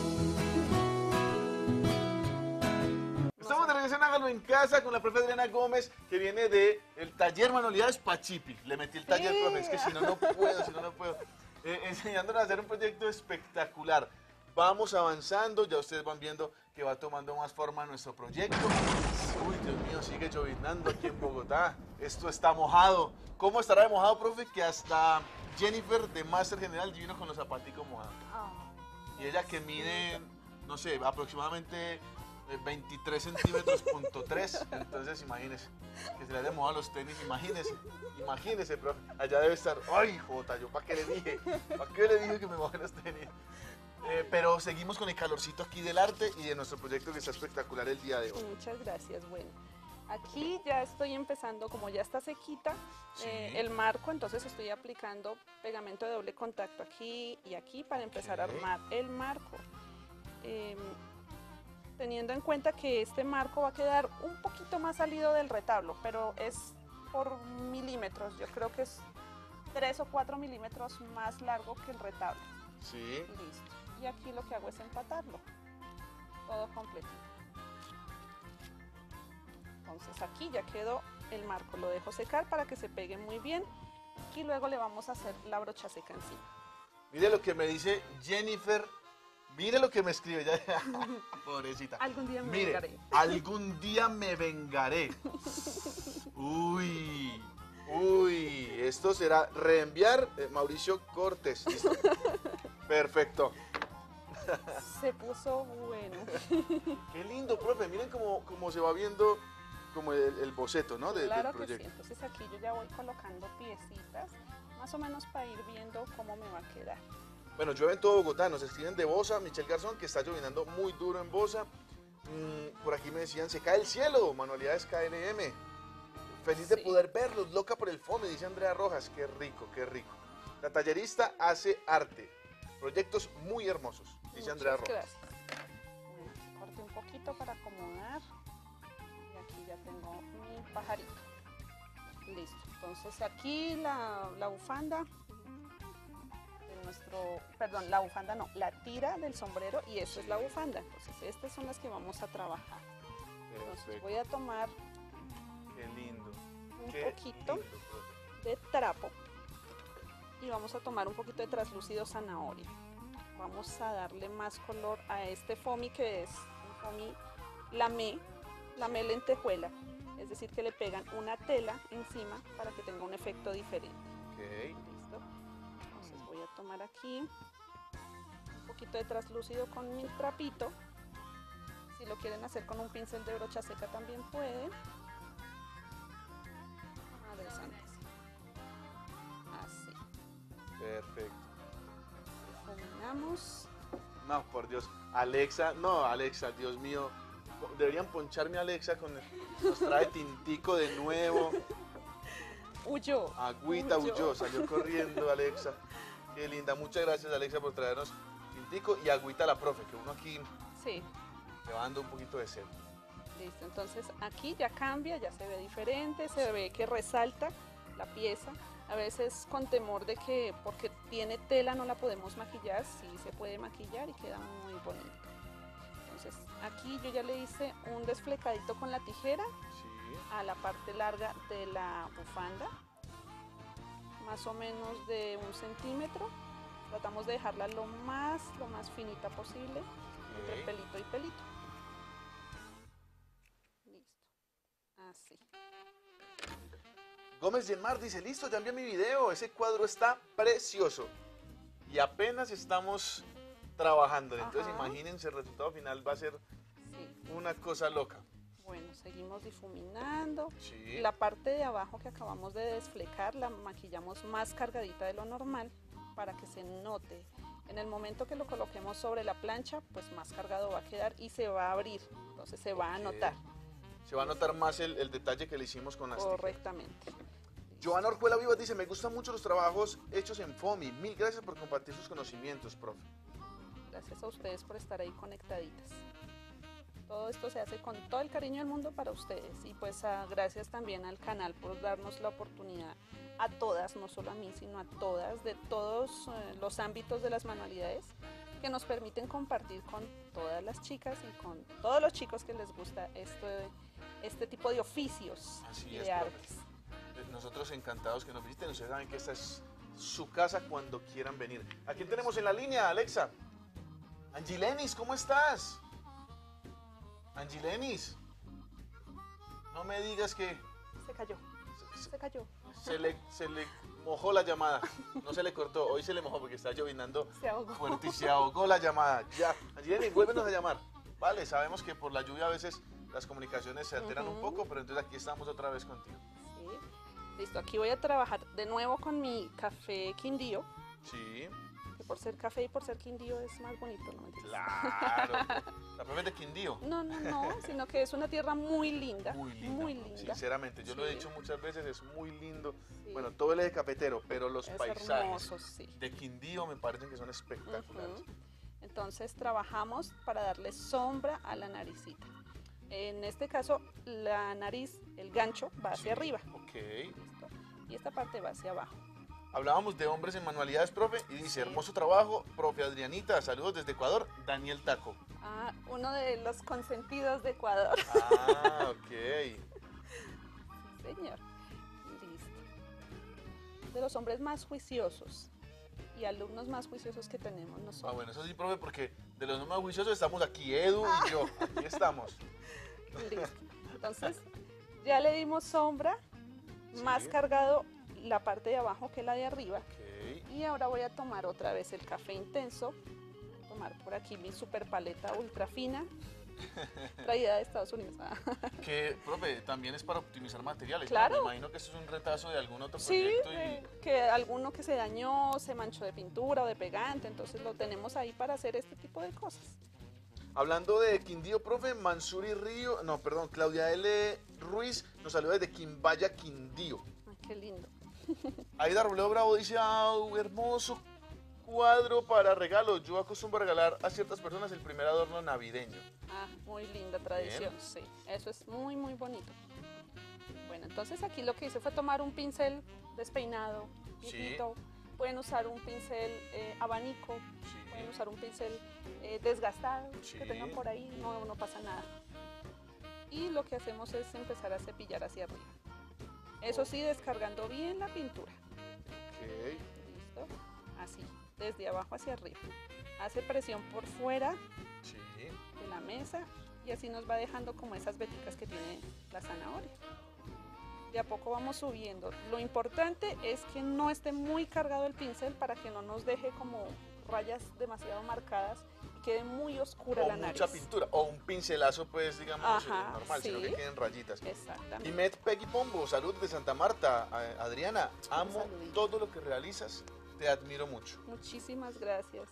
Estamos de regreso en Hágalo en Casa con la profe Adriana Gómez, que viene de el taller Manualidades Pachipi. Le metí el taller, Sí. profe, es que si no, no puedo, si no, no puedo. Eh, enseñándonos a hacer un proyecto espectacular. Vamos avanzando, ya ustedes van viendo que va tomando más forma nuestro proyecto. Uy, Dios mío, sigue lloviznando aquí en Bogotá. Esto está mojado. ¿Cómo estará de mojado, profe? Que hasta Jennifer de Master General vino con los zapaticos mojados. Y ella que mide, no sé, aproximadamente veintitrés centímetros punto tres, entonces imagínese, que se le haya mojado los tenis, imagínese, imagínese, profe, allá debe estar, ay, jota, yo para qué le dije, para qué le dije que me moje los tenis. Eh, pero seguimos con el calorcito aquí del arte y de nuestro proyecto que está espectacular el día de hoy. Muchas gracias. Bueno, aquí ya estoy empezando, como ya está sequita, Sí. eh, el marco, entonces estoy aplicando pegamento de doble contacto aquí y aquí para empezar Ok. a armar el marco. Eh, teniendo en cuenta que este marco va a quedar un poquito más salido del retablo, pero es por milímetros, yo creo que es tres o cuatro milímetros más largo que el retablo. Sí. Listo. Y aquí lo que hago es empatarlo, todo completito. Entonces aquí ya quedó el marco, lo dejo secar para que se pegue muy bien y luego le vamos a hacer la brocha seca encima. Mire lo que me dice Jennifer, mire lo que me escribe, ya, pobrecita. Algún día me Mire, vengaré. algún día me vengaré. Uy, uy, esto será reenviar eh, Mauricio Cortés. ¿Listo? Perfecto. Se puso bueno. Qué lindo, profe. Miren cómo, cómo se va viendo como el, el boceto, ¿no? De- Claro del que sí. proyecto. Entonces aquí yo ya voy colocando piecitas, más o menos para ir viendo cómo me va a quedar. Bueno, llueve en todo Bogotá. Nos escriben de Bosa, Michelle Garzón, que está llovinando muy duro en Bosa. Mm, por aquí me decían, se cae el cielo, Manualidades K N M. Feliz de Sí. poder verlos, loca por el fondo, dice Andrea Rojas. Qué rico, qué rico. La tallerista hace arte. Proyectos muy hermosos, dice Andrea Muchas Rojas. gracias. Bueno, corte un poquito para acomodar. Y aquí ya tengo mi pajarito. Listo. Entonces aquí la, la bufanda de nuestro, perdón, la bufanda no, la tira del sombrero y esto es la bufanda. Entonces estas son las que vamos a trabajar. Entonces Perfecto. voy a tomar Qué lindo. un Qué poquito lindo, profe. de trapo y vamos a tomar un poquito de translúcido zanahoria. Vamos a darle más color a este foamy que es un foamy lamé, lamé lentejuela, es decir que le pegan una tela encima para que tenga un efecto diferente. Ok. Listo. Entonces voy a tomar aquí un poquito de translúcido con mi trapito. Si lo quieren hacer con un pincel de brocha seca también pueden. Adesantes. Así. Perfecto. Difuminamos. No, por Dios. Alexa, no, Alexa, Dios mío. Deberían poncharme a Alexa con el, nos trae tintico de nuevo. Huyó. Agüita huyó, salió corriendo Alexa. Qué linda. Muchas gracias, Alexa, por traernos tintico y agüita a la profe, que uno aquí Sí. le va dando un poquito de sed. Listo. Entonces aquí ya cambia, ya se ve diferente, se ve que resalta la pieza. A veces con temor de que porque tiene tela no la podemos maquillar, sí se puede maquillar y queda muy bonito. Entonces aquí yo ya le hice un desflecadito con la tijera Sí. a la parte larga de la bufanda, más o menos de un centímetro. Tratamos de dejarla lo más, lo más finita posible, entre Ok. pelito y pelito. Listo. Así. Gómez Yenmar dice, listo, ya envié mi video, ese cuadro está precioso. Y apenas estamos trabajando, entonces Ajá. imagínense, el resultado final va a ser Sí. una cosa loca. Bueno, seguimos difuminando. Sí. La parte de abajo que acabamos de desflecar la maquillamos más cargadita de lo normal para que se note. En el momento que lo coloquemos sobre la plancha, pues más cargado va a quedar y se va a abrir, entonces se va a Ok. notar. Se va a notar más el, el detalle que le hicimos con las tijeras. Correctamente. Joana Orjuela Vivas dice, me gustan mucho los trabajos hechos en FOMI. Mil gracias por compartir sus conocimientos, profe. Gracias a ustedes por estar ahí conectaditas. Todo esto se hace con todo el cariño del mundo para ustedes. Y pues a, gracias también al canal por darnos la oportunidad a todas, no solo a mí, sino a todas, de todos eh, los ámbitos de las manualidades, que nos permiten compartir con todas las chicas y con todos los chicos que les gusta este, este tipo de oficios Así y es, de profe. artes. Nosotros encantados que nos visiten. Ustedes saben que esta es su casa cuando quieran venir. ¿A quién tenemos en la línea, Alexa? Angilenis, ¿cómo estás? Angilenis, no me digas que Se cayó, se, se cayó. se le, se le mojó la llamada. No se le cortó, hoy se le mojó porque está llovinando Se ahogó. fuerte y se ahogó la llamada. Ya, Angilenis, vuélvenos a llamar. Vale, sabemos que por la lluvia a veces las comunicaciones se alteran Ujú. un poco, pero entonces aquí estamos otra vez contigo. Sí. Listo, aquí voy a trabajar de nuevo con mi café Quindío, Sí, que por ser café y por ser Quindío es más bonito, ¿no? Mentiras. claro. La profe de Quindío. No, no, no, sino que es una tierra muy linda, Muy linda, muy ¿no? linda. Sinceramente, yo lo he Sí. dicho muchas veces, es muy lindo. Sí. Bueno, todo el eje cafetero, pero los Es paisajes hermoso, sí. de Quindío me parecen que son espectaculares. Ujú. Entonces trabajamos para darle sombra a la naricita. En este caso, la nariz, el gancho va hacia Sí, arriba. Ok. ¿Listo? Y esta parte va hacia abajo. Hablábamos de hombres en manualidades, profe, y dice, Sí. hermoso trabajo, profe Adrianita, saludos desde Ecuador, Daniel Taco. Ah, uno de los consentidos de Ecuador. Ah, ok. Sí, señor. Listo. De los hombres más juiciosos y alumnos más juiciosos que tenemos Ah, nosotros. bueno, eso sí, profe, porque de los más juiciosos estamos aquí, Edu y yo, aquí estamos. Listo. Entonces, ya le dimos sombra, Sí. más cargado la parte de abajo que la de arriba. Ok. Y ahora voy a tomar otra vez el café intenso. Voy a tomar por aquí mi super paleta ultra fina, traída de Estados Unidos. Ah. Que, profe, también es para optimizar materiales. ¿no? Claro. Me imagino que esto es un retazo de algún otro Sí, proyecto. y- eh, que alguno que se dañó, se manchó de pintura o de pegante, entonces lo tenemos ahí para hacer este tipo de cosas. Hablando de Quindío, profe, Mansuri Río, no, perdón, Claudia L. Ruiz nos saluda desde Quimbaya, Quindío. Ay, qué lindo. Aida Robledo Bravo dice, ah, hermoso cuadro para regalos. Yo acostumbro a regalar a ciertas personas el primer adorno navideño. Ah, muy linda tradición, sí. Eso es muy, muy bonito. Bueno, entonces aquí lo que hice fue tomar un pincel despeinado, Sí. viejito. Pueden usar un pincel eh, abanico, pueden Sí. usar un pincel eh, desgastado Sí. que tengan por ahí, no, no pasa nada. Y lo que hacemos es empezar a cepillar hacia arriba. Eso sí, descargando bien la pintura. Ok. ¿Listo? Así, desde abajo hacia arriba. Hace presión por fuera Sí. de la mesa y así nos va dejando como esas veticas que tiene la zanahoria. De a poco vamos subiendo. Lo importante es que no esté muy cargado el pincel para que no nos deje como rayas demasiado marcadas y quede muy oscura O la nariz. mucha pintura. O un pincelazo, pues, digamos, Ajá, eh, normal, sino sí. que queden rayitas. Exactamente. Y Met Peggy Pombo, salud de Santa Marta. A- Adriana, amo saludito. todo lo que realizas, te admiro mucho. Muchísimas gracias.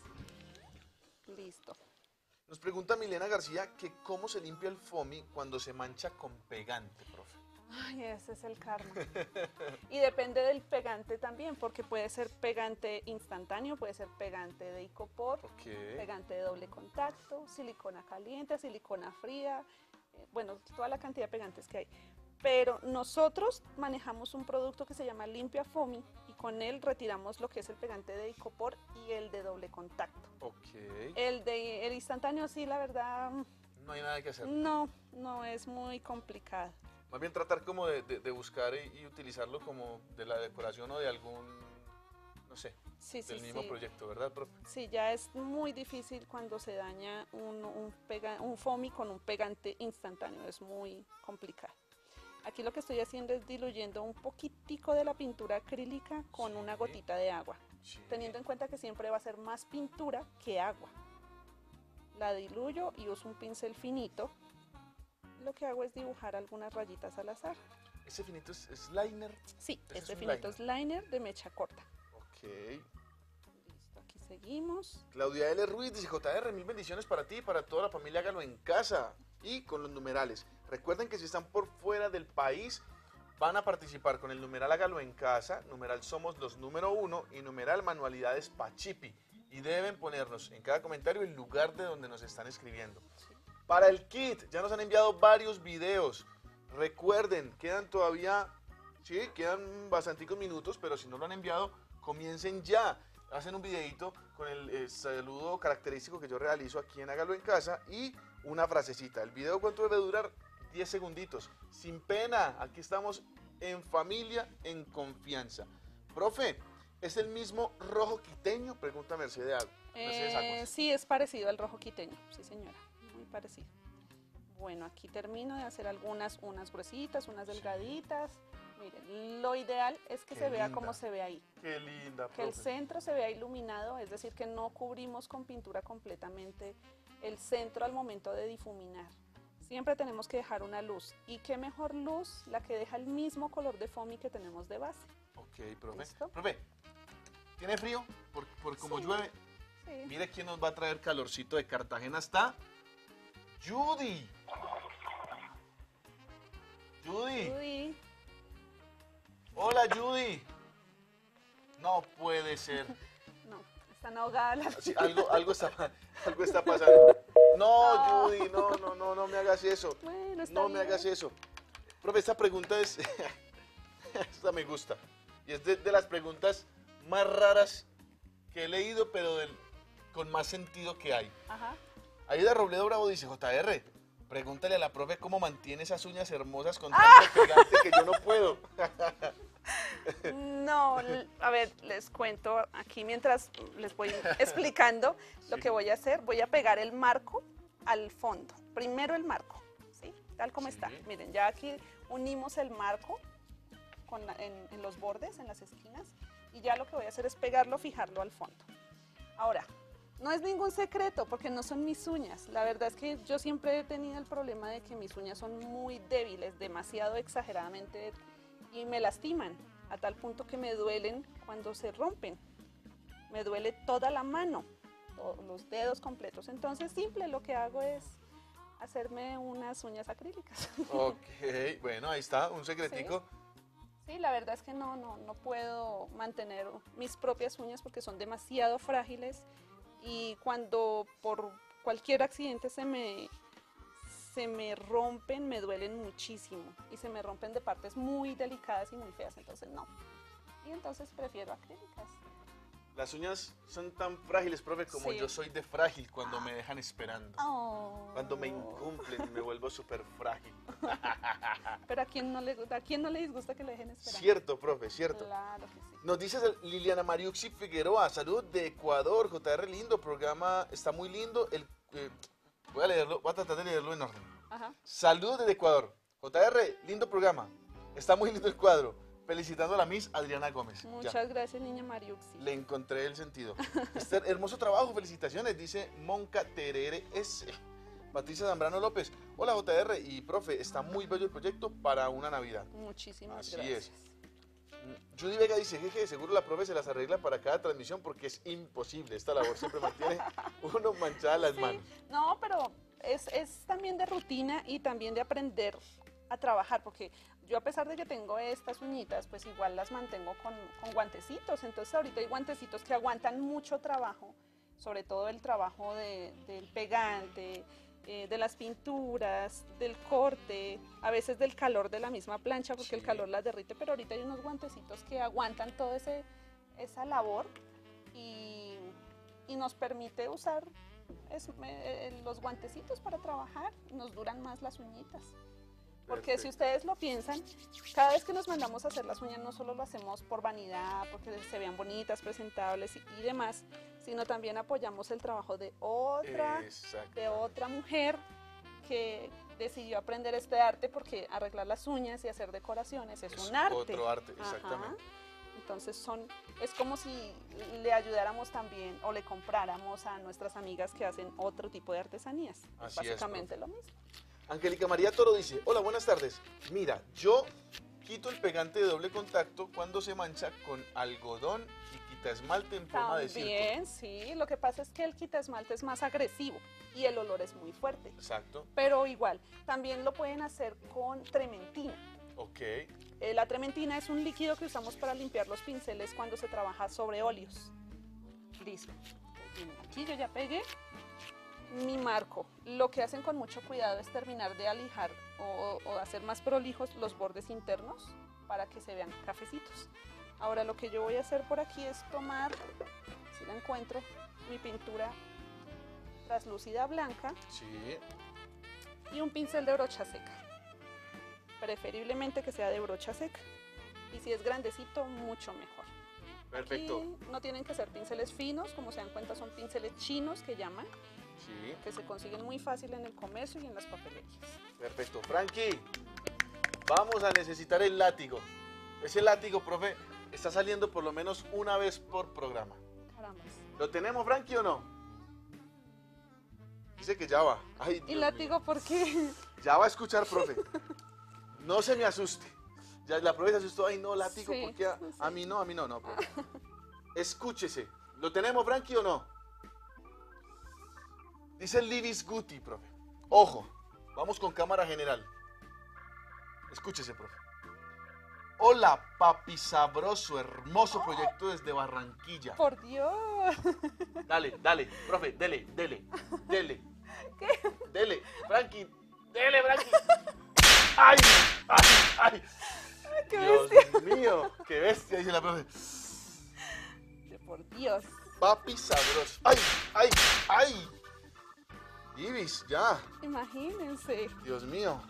Listo. Nos pregunta Milena García que cómo se limpia el foamy cuando se mancha con pegante, profe. Ay, ese es el karma. Y depende del pegante también, porque puede ser pegante instantáneo, puede ser pegante de icopor, Ok. pegante de doble contacto, silicona caliente, silicona fría, eh, bueno, toda la cantidad de pegantes que hay. Pero nosotros manejamos un producto que se llama Limpia Foamy y con él retiramos lo que es el pegante de icopor y el de doble contacto. Ok. El de el instantáneo sí, la verdad, No hay nada que hacer. no, no es muy complicado. Más bien tratar como de, de- de buscar y, y utilizarlo como de la decoración o de algún, no sé, Sí, sí, del mismo sí. proyecto, ¿verdad, profe? Sí, ya es muy difícil cuando se daña un, un, pega- un foamy con un pegante instantáneo, es muy complicado. Aquí lo que estoy haciendo es diluyendo un poquitico de la pintura acrílica con una Sí. gotita de agua, Sí. teniendo en cuenta que siempre va a ser más pintura que agua. La diluyo y uso un pincel finito. Lo que hago es dibujar algunas rayitas al azar. Ese finito es, es liner. Sí, Ese este es un finito es liner de mecha corta. Ok. Listo, aquí Seguimos. Claudia L. Ruiz dice, J R, mil bendiciones para ti y para toda la familia, hágalo en casa. Y con los numerales. Recuerden que si están por fuera del país, van a participar con el numeral hágalo en casa, numeral somos los número uno y numeral manualidades Pachipi. Y deben ponernos en cada comentario el lugar de donde nos están escribiendo. Para el kit, ya nos han enviado varios videos. Recuerden, quedan todavía, sí, quedan bastanticos minutos, pero si no lo han enviado, comiencen ya. Hacen un videito con el eh, saludo característico que yo realizo aquí en Hágalo en Casa y una frasecita. ¿El video cuánto debe durar? diez segunditos. Sin pena, aquí estamos en familia, en confianza. Profe, ¿es el mismo rojo quiteño? Pregunta Mercedes, Mercedes Eh, Aguas. sí, es parecido al rojo quiteño, sí señora, muy parecido. Bueno, aquí termino de hacer algunas, unas gruesitas, unas delgaditas. Miren, lo ideal es que Qué se vea linda. como se ve ahí. Qué linda, Que el profe. centro se vea iluminado, es decir, que no cubrimos con pintura completamente el centro al momento de difuminar. Siempre tenemos que dejar una luz. Y qué mejor luz la que deja el mismo color de foamy que tenemos de base. Ok, profe. ¿Listo? Profe, ¿tiene frío? Por, por como Sí. llueve. Sí. Mire quién nos va a traer calorcito de Cartagena. Está Judy. Judy. Uy, Hola, Judy. No puede ser. no, están ahogadas las Sí, algo, algo, está, algo está pasando. No, Ah. Judy, no, no, no, no me hagas eso. Bueno, está No me bien. hagas eso. Profe, esta pregunta es... esta me gusta. Y es de, de las preguntas más raras que he leído, pero del- con más sentido que hay. Ajá. Aida Robledo Bravo dice, J R, pregúntale a la profe cómo mantiene esas uñas hermosas con Ah. tanto pegante que yo no puedo. No, l- a ver, les cuento aquí mientras les voy explicando lo Sí. que voy a hacer. Voy a pegar el marco al fondo. Primero el marco, ¿sí? Tal como Sí. está. Miren, ya aquí unimos el marco con la- en, en los bordes, en las esquinas, y ya lo que voy a hacer es pegarlo, fijarlo al fondo. Ahora, no es ningún secreto porque no son mis uñas. La verdad es que yo siempre he tenido el problema de que mis uñas son muy débiles, demasiado exageradamente, y me lastiman a tal punto que me duelen cuando se rompen. Me duele toda la mano, todos los dedos completos. Entonces, simple, lo que hago es hacerme unas uñas acrílicas. Ok, bueno, ahí está, un secretico. Sí, la verdad es que no, no, no puedo mantener mis propias uñas porque son demasiado frágiles y cuando por cualquier accidente se me, se me rompen, me duelen muchísimo y se me rompen de partes muy delicadas y muy feas, entonces no. Y entonces prefiero acrílicas. Las uñas son tan frágiles, profe, como Sí. yo soy de frágil cuando me dejan esperando. Oh. Cuando me incumplen y me vuelvo súper frágil. Pero a quién no le gusta, a quién no le disgusta que le dejen esperar. Cierto, profe, cierto. Claro que sí. Nos dice Liliana Mariuxi Figueroa, salud de Ecuador, J R lindo, programa está muy lindo. El, eh, voy a leerlo, voy a tratar de leerlo en orden. Ajá. Salud desde Ecuador. J R, lindo programa. Está muy lindo el cuadro. Felicitando a la Miss Adriana Gómez. Ya, Muchas gracias, niña Mariuxi. le encontré el sentido. Este hermoso trabajo, felicitaciones, dice Monca Terere S. Patricia Zambrano López. Hola J R y profe, está muy bello el proyecto para una Navidad. Muchísimas Así gracias. es. Judy Vega dice, jeje, seguro la profe se las arregla para cada transmisión porque es imposible. Esta labor siempre mantiene uno manchadas las Sí, manos. no, pero es, es también de rutina y también de aprender a trabajar, porque yo a pesar de que tengo estas uñitas, pues igual las mantengo con, con guantecitos. Entonces ahorita hay guantecitos que aguantan mucho trabajo, sobre todo el trabajo de- del pegante, eh, de las pinturas, del corte, a veces del calor de la misma plancha, porque el Sí. calor las derrite, pero ahorita hay unos guantecitos que aguantan toda esa labor y, y nos permite usar es- eh, los guantecitos para trabajar, nos duran más las uñitas. Porque si Perfecto. ustedes lo piensan, cada vez que nos mandamos a hacer las uñas no solo lo hacemos por vanidad, porque se vean bonitas, presentables y, y demás, sino también apoyamos el trabajo de otra, Exacto. de otra mujer que decidió aprender este arte, porque arreglar las uñas y hacer decoraciones es, Es un arte. otro arte, Ajá. exactamente. Entonces son, es como si le ayudáramos también o le compráramos a nuestras amigas que hacen otro tipo de artesanías. Es Así es, básicamente lo mismo. Angélica María Toro dice, hola, buenas tardes. Mira, yo quito el pegante de doble contacto cuando se mancha con algodón y quita esmalte en forma de círculo. También, sí, lo que pasa es que el quita esmalte es más agresivo y el olor es muy fuerte. Exacto. Pero igual, también lo pueden hacer con trementina. Ok. Eh, la trementina es un líquido que usamos para limpiar los pinceles cuando se trabaja sobre óleos. Listo. Bien, aquí yo ya pegué mi marco. Lo que hacen con mucho cuidado es terminar de alijar o, o hacer más prolijos los bordes internos para que se vean cafecitos. Ahora lo que yo voy a hacer por aquí es tomar, si la encuentro, mi pintura translúcida blanca Sí. y un pincel de brocha seca. Preferiblemente que sea de brocha seca. Y si es grandecito, mucho mejor. Perfecto. Aquí no tienen que ser pinceles finos, como se dan cuenta son pinceles chinos que llaman, Sí. que se consiguen muy fácil en el comercio y en las papelerías. Perfecto. Frankie, vamos a necesitar el látigo. Ese látigo, profe, está saliendo por lo menos una vez por programa. Caramba. ¿Lo tenemos, Frankie, o no? Dice que ya va. Ay, ¿Y Dios látigo por qué? mío. Ya va a escuchar, profe. No se me asuste. Ya la profe se asustó. Ay, no, látigo, Sí, porque a, sí, sí. a mí no, a mí no, no, profe. Escúchese. ¿Lo tenemos, Frankie, o no? Dice Livis Guti, profe. Ojo, vamos con cámara general. Escúchese, profe. Hola, papi sabroso, hermoso proyecto desde Barranquilla. Por Dios. Dale, dale, profe, dele, dele, dele. ¿Qué? Dele, Frankie, dele, Frankie. ¡Ay! ¡Ay! ¡Ay! ¡Qué Dios bestia! mío, qué bestia, dice la profe. De por Dios. Papi sabroso. ¡Ay! ¡Ay! ¡Ay! Ibis, ya. Imagínense. Dios mío.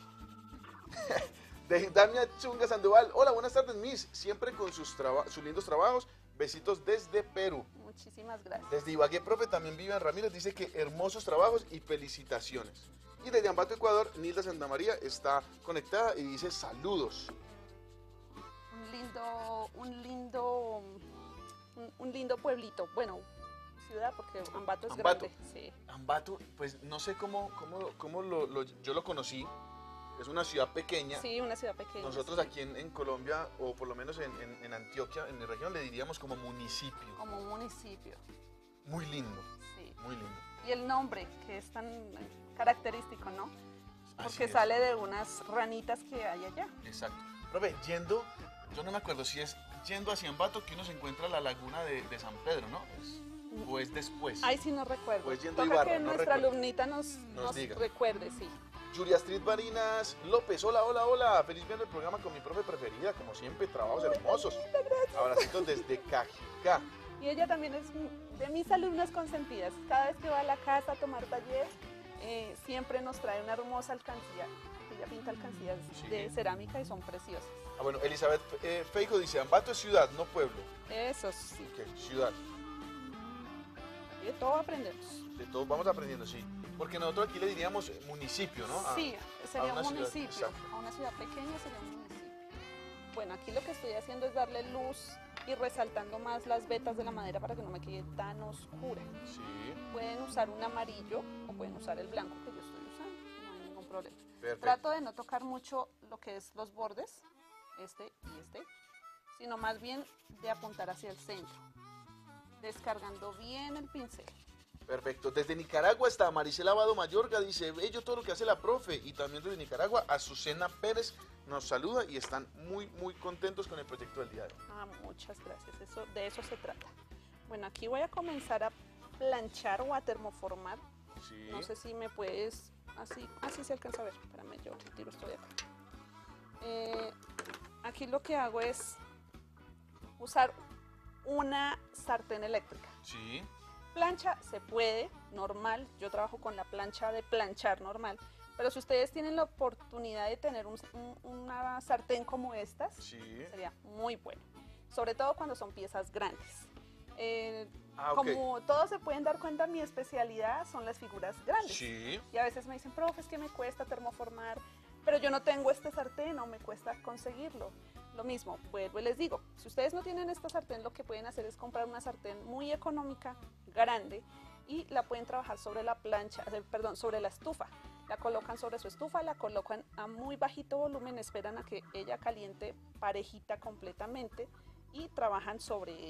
De Damia Chunga Sandoval. Hola, buenas tardes, Miss. Siempre con sus, traba- sus lindos trabajos. Besitos desde Perú. Muchísimas gracias. Desde Ibagué, profe, también Vivian Ramírez dice que hermosos trabajos y felicitaciones. Y desde Ambato, Ecuador, Nilda Santa María está conectada y dice saludos. Un lindo, un lindo, un, un lindo pueblito. Bueno, ciudad porque Ambato es Ambato. grande. Sí. Ambato, pues no sé cómo, cómo, cómo lo, lo- yo lo conocí. Es una ciudad pequeña. Sí, una ciudad pequeña. Nosotros sí. aquí en, en Colombia, o por lo menos en, en- en Antioquia, en mi región, le diríamos como municipio. Como un municipio. Muy lindo, Sí. muy lindo. Y el nombre, que es tan eh, característico, ¿no? Así Porque es. sale de unas ranitas que hay allá. Exacto. Profe, yendo, yo no me acuerdo si es yendo hacia Ambato que uno se encuentra la laguna de, de San Pedro, ¿no? Es- o es después. Ay, sí, no recuerdo. Pues yendo a Toca Ibarra, que no nuestra recuerdo. alumnita nos, Nos nos diga. recuerde, sí. Julia Street Barinas López, hola, hola, hola. Feliz viendo el programa con mi profe preferida, como siempre, trabajos hermosos. Abracitos desde Cajicá. Y ella también es de mis alumnas consentidas. Cada vez que va a la casa a tomar taller, eh, siempre nos trae una hermosa alcancía. Ella pinta alcancías Sí. de cerámica y son preciosas. Ah, bueno, Elizabeth eh, Feijo dice, Ambato es ciudad, no pueblo. Eso sí. Ok, ciudad. Y de todo aprendemos. De todo vamos aprendiendo, sí. Porque nosotros aquí le diríamos eh, municipio, ¿no? A- Sí, sería una un ciudad, municipio. exacto. A una ciudad pequeña sería un municipio. Bueno, aquí lo que estoy haciendo es darle luz y resaltando más las vetas de la madera para que no me quede tan oscura. Sí, Pueden usar un amarillo o pueden usar el blanco que yo estoy usando, no hay ningún problema. perfecto. Trato de no tocar mucho lo que es los bordes, este y este, sino más bien de apuntar hacia el centro, descargando bien el pincel. Perfecto. Desde Nicaragua está Maricela Abado Mayorga, dice, bello todo lo que hace la profe. Y también desde Nicaragua, Azucena Pérez nos saluda y están muy, muy contentos con el proyecto del día de hoy. Ah, muchas gracias, eso, de eso se trata. Bueno, aquí voy a comenzar a planchar o a termoformar. Sí. No sé si me puedes, así, así se alcanza a ver. Espérame, yo retiro esto de acá. Eh, aquí lo que hago es usar una sartén eléctrica. Sí. Plancha se puede, normal, yo trabajo con la plancha de planchar normal, pero si ustedes tienen la oportunidad de tener un- un- una sartén como estas, Sí. sería muy bueno, sobre todo cuando son piezas grandes. Eh, Ah, ok. como todos se pueden dar cuenta, mi especialidad son las figuras grandes. Sí. Y a veces me dicen, profe, es que me cuesta termoformar, pero yo no tengo este sartén o me cuesta conseguirlo. Lo mismo, vuelvo y les digo, si ustedes no tienen esta sartén, lo que pueden hacer es comprar una sartén muy económica, grande, y la pueden trabajar sobre la plancha, eh, perdón, sobre la estufa. La colocan sobre su estufa, la colocan a muy bajito volumen, esperan a que ella caliente parejita completamente y trabajan sobre ella.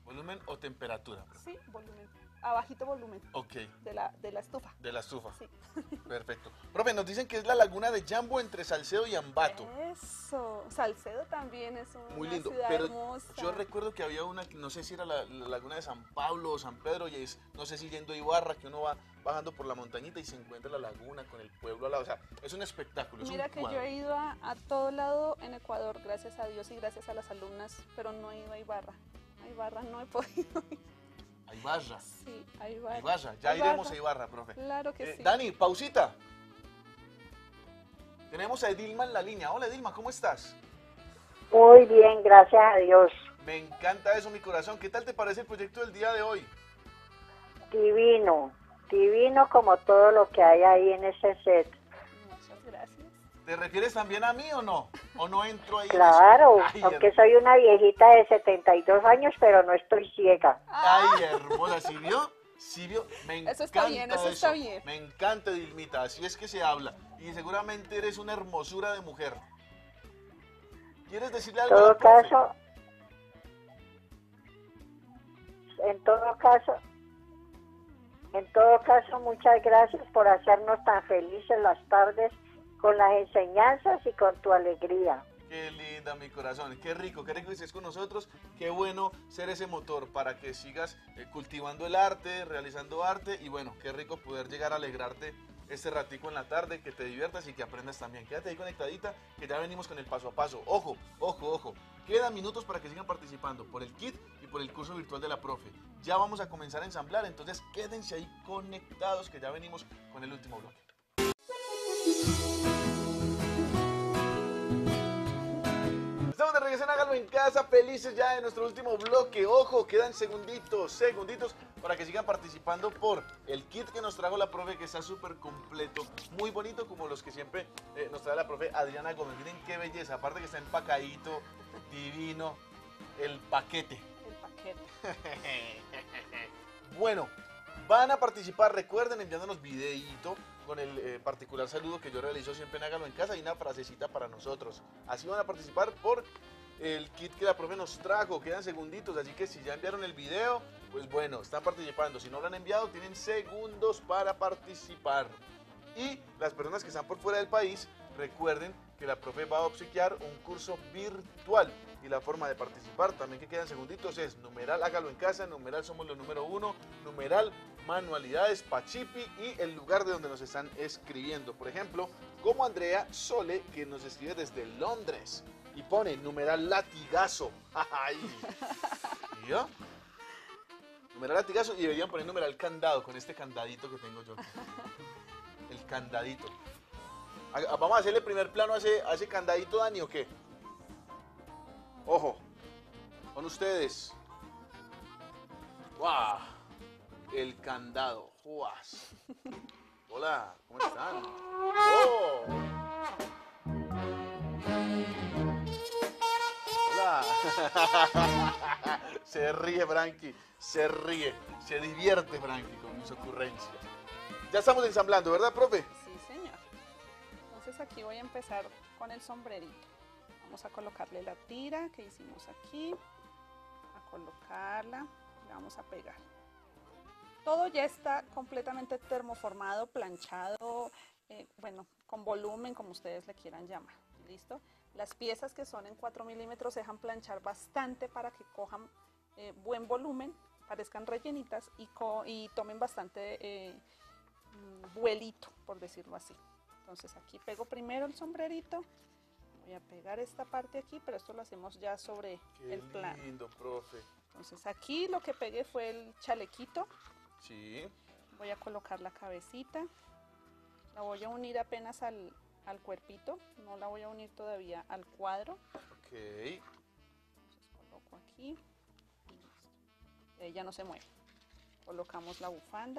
¿Volumen o temperatura? Profe? Sí, volumen. A bajito volumen. Ok. De la, de la estufa. De la estufa. Sí. Perfecto. Profe, nos dicen que es la laguna de Jambo entre Salcedo y Ambato. Eso. Salcedo también es una Muy lindo, ciudad pero hermosa. yo recuerdo que había una, no sé si era la, la laguna de San Pablo o San Pedro, y es, no sé si yendo a Ibarra, que uno va bajando por la montañita y se encuentra la laguna con el pueblo al lado. O sea, es un espectáculo. Es Mira un que cuadro. yo he ido a, a todo lado en Ecuador, gracias a Dios y gracias a las alumnas, pero no he ido a Ibarra. A Ibarra no he podido ir. A Ibarra. Sí, a Ibarra. A Ibarra. Ya A Ibarra. iremos a Ibarra, profe. Claro que Eh, sí. Dani, pausita. Tenemos a Edilma en la línea. Hola, Edilma, ¿cómo estás? Muy bien, gracias a Dios. Me encanta eso, mi corazón. ¿Qué tal te parece el proyecto del día de hoy? Divino, divino como todo lo que hay ahí en ese set. Muchas gracias. ¿Te refieres también a mí o no? ¿O no entro ahí? en Claro, eso? Ay, aunque her- soy una viejita de setenta y dos años, pero no estoy ciega. Ay, hermosa, ¿sí vio? ¿Sí vio? Me encanta Eso está bien, eso está bien. Me encanta, Edilmita, así es que se habla. Y seguramente eres una hermosura de mujer. ¿Quieres decirle En algo a todo la profe? caso, en todo caso, en todo caso, muchas gracias por hacernos tan felices las tardes con las enseñanzas y con tu alegría. Qué linda, mi corazón. Qué rico, qué rico que estés con nosotros. Qué bueno ser ese motor para que sigas eh, cultivando el arte, realizando arte. Y bueno, qué rico poder llegar a alegrarte este ratico en la tarde, que te diviertas y que aprendas también. Quédate ahí conectadita, que ya venimos con el paso a paso. Ojo, ojo, ojo. Quedan minutos para que sigan participando por el kit y por el curso virtual de la profe. Ya vamos a comenzar a ensamblar, entonces quédense ahí conectados, que ya venimos con el último bloque. Estamos de regreso en Hágalo en Casa, felices ya de nuestro último bloque. Ojo, quedan segunditos, segunditos para que sigan participando por el kit que nos trajo la profe, que está súper completo, muy bonito, como los que siempre eh, nos trae la profe Adriana Gómez. Miren qué belleza, aparte que está empacadito, divino, el paquete. El paquete. Bueno, van a participar, recuerden, enviándonos videíto con el eh, particular saludo que yo realizo siempre en Hágalo en Casa y una frasecita para nosotros. Así van a participar por el kit que la profe nos trajo. Quedan segunditos, así que si ya enviaron el video, pues bueno, están participando. Si no lo han enviado, tienen segundos para participar. Y las personas que están por fuera del país, recuerden que la profe va a obsequiar un curso virtual. Y la forma de participar, también que quedan segunditos, es numeral Hágalo en Casa, numeral Somos los número uno, numeral Manualidades Pachipi y el lugar de donde nos están escribiendo. Por ejemplo, como Andrea Sole, que nos escribe desde Londres y pone numeral latigazo. ¡Ay! ¿Yo? Numeral latigazo, y deberían poner numeral candado con este candadito que tengo yo. El candadito. Ah, ¿vamos a hacerle primer plano a ese, a ese candadito, Dani, o qué? Ojo, con ustedes. ¡Wow! El candado. ¡Juas! Hola, ¿cómo están? ¡Oh! Hola. Se ríe Frankie, se ríe, se divierte Frankie con mis ocurrencias. Ya estamos ensamblando, ¿verdad, profe? Sí, señor. Entonces aquí voy a empezar con el sombrerito. Vamos a colocarle la tira que hicimos aquí, a colocarla, le vamos a pegar. Todo ya está completamente termoformado, planchado, eh, bueno, con volumen, como ustedes le quieran llamar. ¿Listo? Las piezas que son en cuatro milímetros se dejan planchar bastante para que cojan eh, buen volumen, parezcan rellenitas y, co y tomen bastante eh, vuelito, por decirlo así. Entonces aquí pego primero el sombrerito. Voy a pegar esta parte aquí, pero esto lo hacemos ya sobre Qué el plano. lindo, profe. Entonces aquí lo que pegué fue el chalequito. Sí. Voy a colocar la cabecita. La voy a unir apenas al, al cuerpito. No la voy a unir todavía al cuadro. Ok. Entonces coloco aquí. Y listo. Ella no se mueve. Colocamos la bufanda.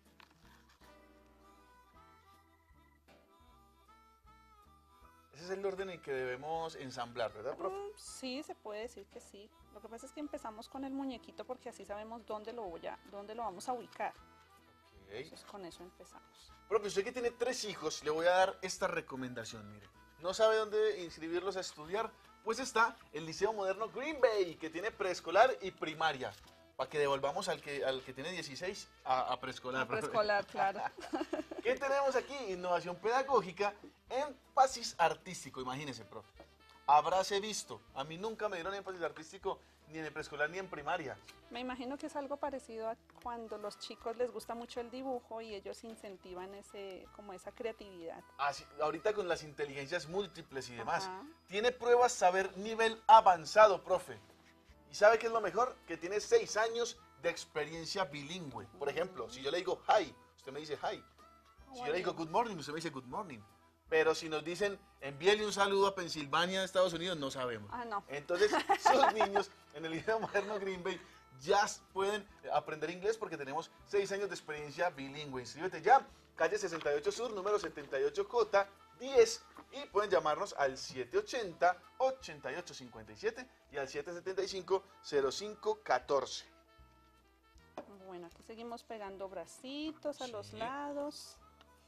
Ese es el orden en que debemos ensamblar, ¿verdad, profe? Mm, sí, se puede decir que sí. Lo que pasa es que empezamos con el muñequito porque así sabemos dónde lo, voy a, dónde lo vamos a ubicar. Okay. Entonces con eso empezamos. Profe, usted que tiene tres hijos, le voy a dar esta recomendación, mire. No sabe dónde inscribirlos a estudiar, Pues está el Liceo Moderno Green Bay, que tiene preescolar y primaria. Para que devolvamos al que, al que tiene dieciséis a, a preescolar. A preescolar, claro. ¿Qué tenemos aquí? Innovación pedagógica, énfasis artístico. Imagínense, profe. Habráse visto. A mí nunca me dieron énfasis artístico ni en el preescolar ni en primaria. Me imagino que es algo parecido a cuando los chicos les gusta mucho el dibujo y ellos incentivan ese, como esa creatividad. Así, ahorita con las inteligencias múltiples y demás. Ajá. Tiene pruebas saber nivel avanzado, profe. ¿Y sabe qué es lo mejor? Que tiene seis años de experiencia bilingüe. Por ejemplo, si yo le digo hi, usted me dice hi. Si yo le digo good morning, usted me dice good morning. Pero si nos dicen envíele un saludo a Pensilvania, Estados Unidos, no sabemos. Ah, no. Entonces, sus niños en el Liceo Moderno Green Bay ya pueden aprender inglés porque tenemos seis años de experiencia bilingüe. Inscríbete ya, calle sesenta y ocho Sur, número setenta y ocho J diez, y pueden llamarnos al siete ochenta, ochenta y ocho cincuenta y siete y al siete setenta y cinco, cero cinco catorce. Bueno, aquí seguimos pegando bracitos a Sí. los lados.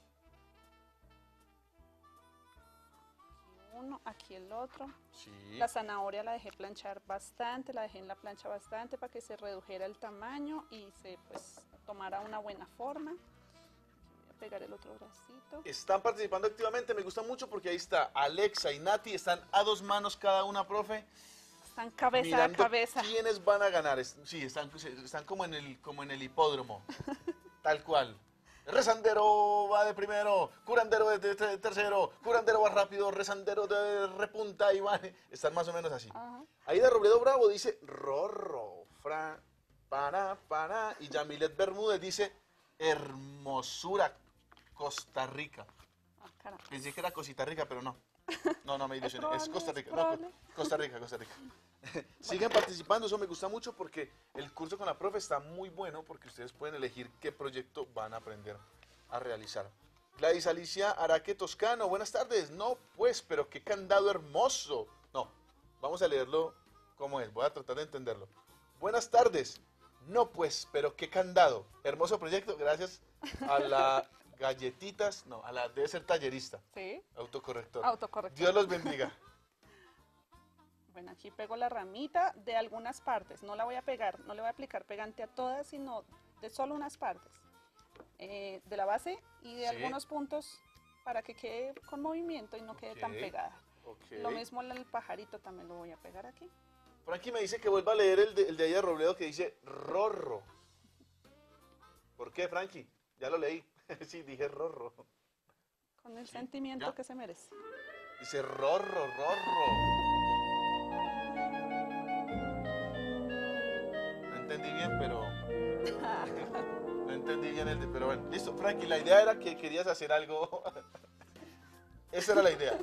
Aquí uno, aquí el otro. Sí. La zanahoria la dejé planchar bastante, la dejé en la plancha bastante para que se redujera el tamaño y se pues tomara una buena forma. Voy a pegar el otro bracito. Están participando activamente, me gusta mucho porque ahí está Alexa y Nati, están a dos manos cada una, profe. Están cabeza Mirando a cabeza. quiénes van a ganar. Es- Sí, están, están como, en el, como en el hipódromo, tal cual. Rezandero va de primero, curandero de, de- de tercero, curandero va rápido, rezandero de repunta y va. Están más o menos así. Ajá. Aida Robledo Bravo dice rorro, fra, para, para. Y Yamilet Bermúdez dice hermosura, Costa Rica. Ah, caramba. Pensé que era Cosita Rica, pero no. No, no me ilusioné. probable, Es Costa es Rica. No, probable. Costa Rica, Costa Rica. Siguen participando, eso me gusta mucho porque el curso con la profe está muy bueno porque ustedes pueden elegir qué proyecto van a aprender a realizar. Gladys Alicia Araque Toscano, buenas tardes. No, pues, pero qué candado hermoso. No, vamos a leerlo como es, voy a tratar de entenderlo. Buenas tardes. No, pues, pero qué candado. Hermoso proyecto, gracias a la galletitas, no, a la debe ser tallerista, Sí, autocorrector. autocorrector. Dios los bendiga. Bueno, aquí pego la ramita de algunas partes. No la voy a pegar, no le voy a aplicar pegante a todas, sino de solo unas partes. Eh, de la base y de Sí. algunos puntos para que quede con movimiento y no quede tan Ok. pegada. Ok. Lo mismo el pajarito también lo voy a pegar aquí. Por aquí me dice que vuelva a leer el de, el de Aida Robledo que dice rorro. ¿Por qué, Frankie? Ya lo leí. Sí, dije rorro. Con el Sí, sentimiento ya. que se merece. Dice rorro, rorro. No entendí bien, pero... No entendí bien el de... Pero bueno, listo. Frankie, la idea era que querías hacer algo... Esa era la idea.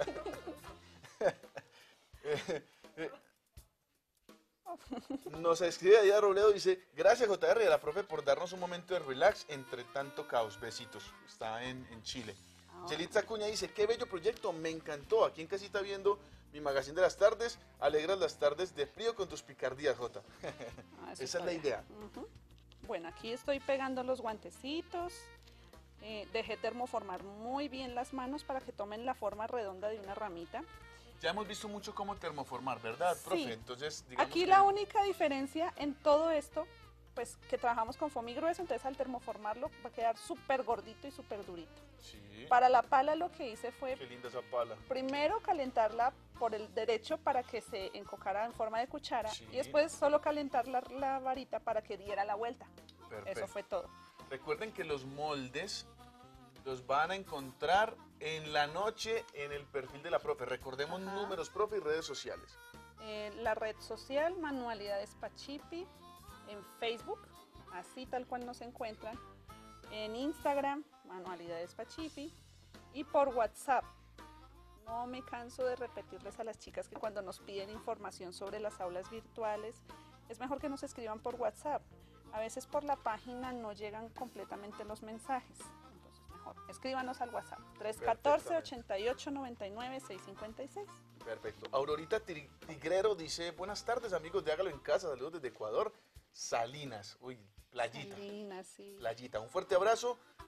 Nos escribe Aida Robledo, dice, gracias J R y a la profe por darnos un momento de relax entre tanto caos. Besitos. Está en, en Chile. Ah, Yelitza Acuña dice, qué bello proyecto, me encantó. Aquí en casita viendo mi magazine de las tardes, alegras las tardes de frío con tus picardías, Jota. ah, Esa eso es está la bien. idea. Ujú. Bueno, aquí estoy pegando los guantecitos. Eh, dejé termoformar muy bien las manos para que tomen la forma redonda de una ramita. Ya hemos visto mucho cómo termoformar, ¿verdad, profe? Sí. Entonces, digamos Aquí que- la única diferencia en todo esto, pues que trabajamos con foamy grueso, entonces al termoformarlo va a quedar súper gordito y súper durito. Sí, Para la pala lo que hice fue qué linda esa pala. primero calentarla por el derecho para que se encocara en forma de cuchara Sí. y después solo calentar la, la varita para que diera la vuelta. Perfecto. Eso fue todo. Recuerden que los moldes los van a encontrar en la noche en el perfil de la profe. Recordemos Ajá. números, profe, y redes sociales. Eh, la red social Manualidades Pachipi, en Facebook, así tal cual nos encuentran, en Instagram Manualidades Pachipi y por WhatsApp. No me canso de repetirles a las chicas que cuando nos piden información sobre las aulas virtuales, es mejor que nos escriban por WhatsApp. A veces por la página no llegan completamente los mensajes. Entonces mejor, escríbanos al WhatsApp tres uno cuatro, ocho ocho nueve nueve, seis cinco seis. Perfecto. Aurorita Tig- Tigrero dice, buenas tardes amigos de Hágalo en Casa, saludos desde Ecuador, Salinas. Uy, playita. Salinas, sí. Playita. Un fuerte abrazo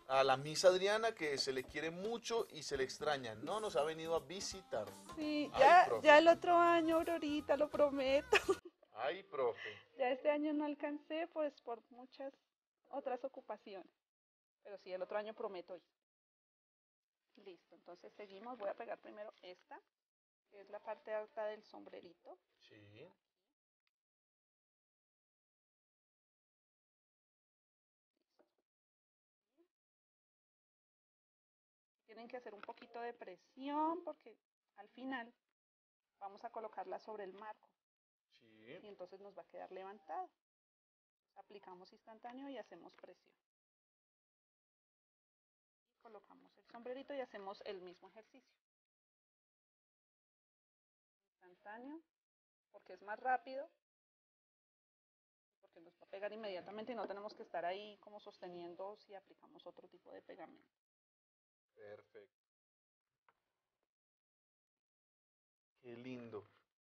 a la Miss Adriana, que se le quiere mucho y se le extraña. No nos ha venido a visitar. Sí, Ay, ya, profe. ya el otro año, Aurorita, lo prometo. Ay, profe. Ya este año no alcancé, pues por muchas otras ocupaciones. Pero sí, el otro año prometo ir. Listo, entonces seguimos. Voy a pegar primero esta, que es la parte alta del sombrerito. Sí. Tienen que hacer un poquito de presión porque al final vamos a colocarla sobre el marco. Sí. Y entonces nos va a quedar levantada. Aplicamos instantáneo y hacemos presión. Colocamos el sombrerito y hacemos el mismo ejercicio. Instantáneo, porque es más rápido, porque nos va a pegar inmediatamente y no tenemos que estar ahí como sosteniendo si aplicamos otro tipo de pegamento. Perfecto. Qué lindo.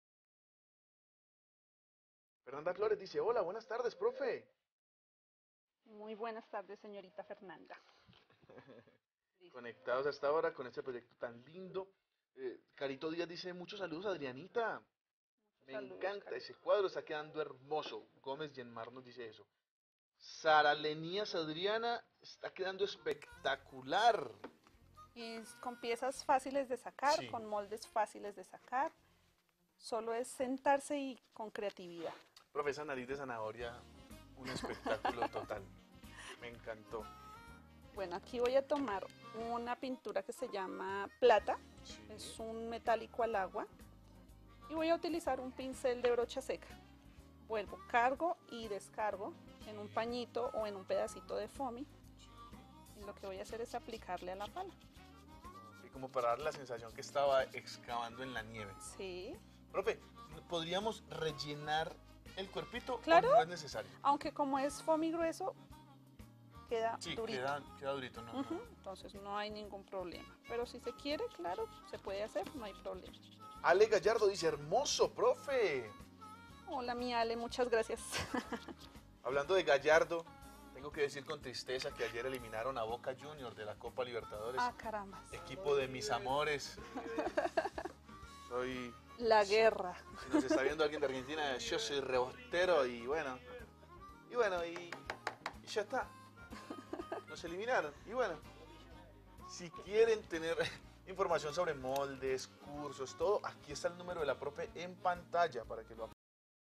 Fernanda Flores dice, hola, buenas tardes, profe. Muy buenas tardes, señorita Fernanda. Conectados hasta ahora con este proyecto tan lindo. Eh, Carito Díaz dice, muchos saludos, Adrianita. Me Saludos, encanta Carito. ese cuadro, está quedando hermoso. Gómez Yenmar nos dice eso. Sara Lenías Adriana, está quedando espectacular. Y con piezas fáciles de sacar, Sí. con moldes fáciles de sacar. Solo es sentarse y con creatividad. Profesora nariz de zanahoria, un espectáculo total. Me encantó. Bueno, aquí voy a tomar una pintura que se llama plata. Sí. Es un metálico al agua. Y voy a utilizar un pincel de brocha seca. Vuelvo, cargo y descargo en un pañito o en un pedacito de foamy. Y lo que voy a hacer es aplicarle a la pala. Sí, como para dar la sensación que estaba excavando en la nieve. Sí. Profe, ¿podríamos rellenar el cuerpito Claro. o no es necesario? Aunque como es foamy grueso, queda Sí, durito. queda, queda durito, ¿no? Ujú, entonces no hay ningún problema. Pero si se quiere, claro, se puede hacer, no hay problema. Ale Gallardo dice, hermoso, profe. Hola, mi Ale, muchas gracias. Hablando de Gallardo, tengo que decir con tristeza que ayer eliminaron a Boca Juniors de la Copa Libertadores. Ah, caramba. Equipo de mis amores. Soy... La guerra. Si nos está viendo alguien de Argentina, yo soy rebostero y bueno. Y bueno, y, y ya está. Nos eliminaron. Y bueno, si quieren tener información sobre moldes, cursos, todo, aquí está el número de la profe en pantalla para que lo apunten.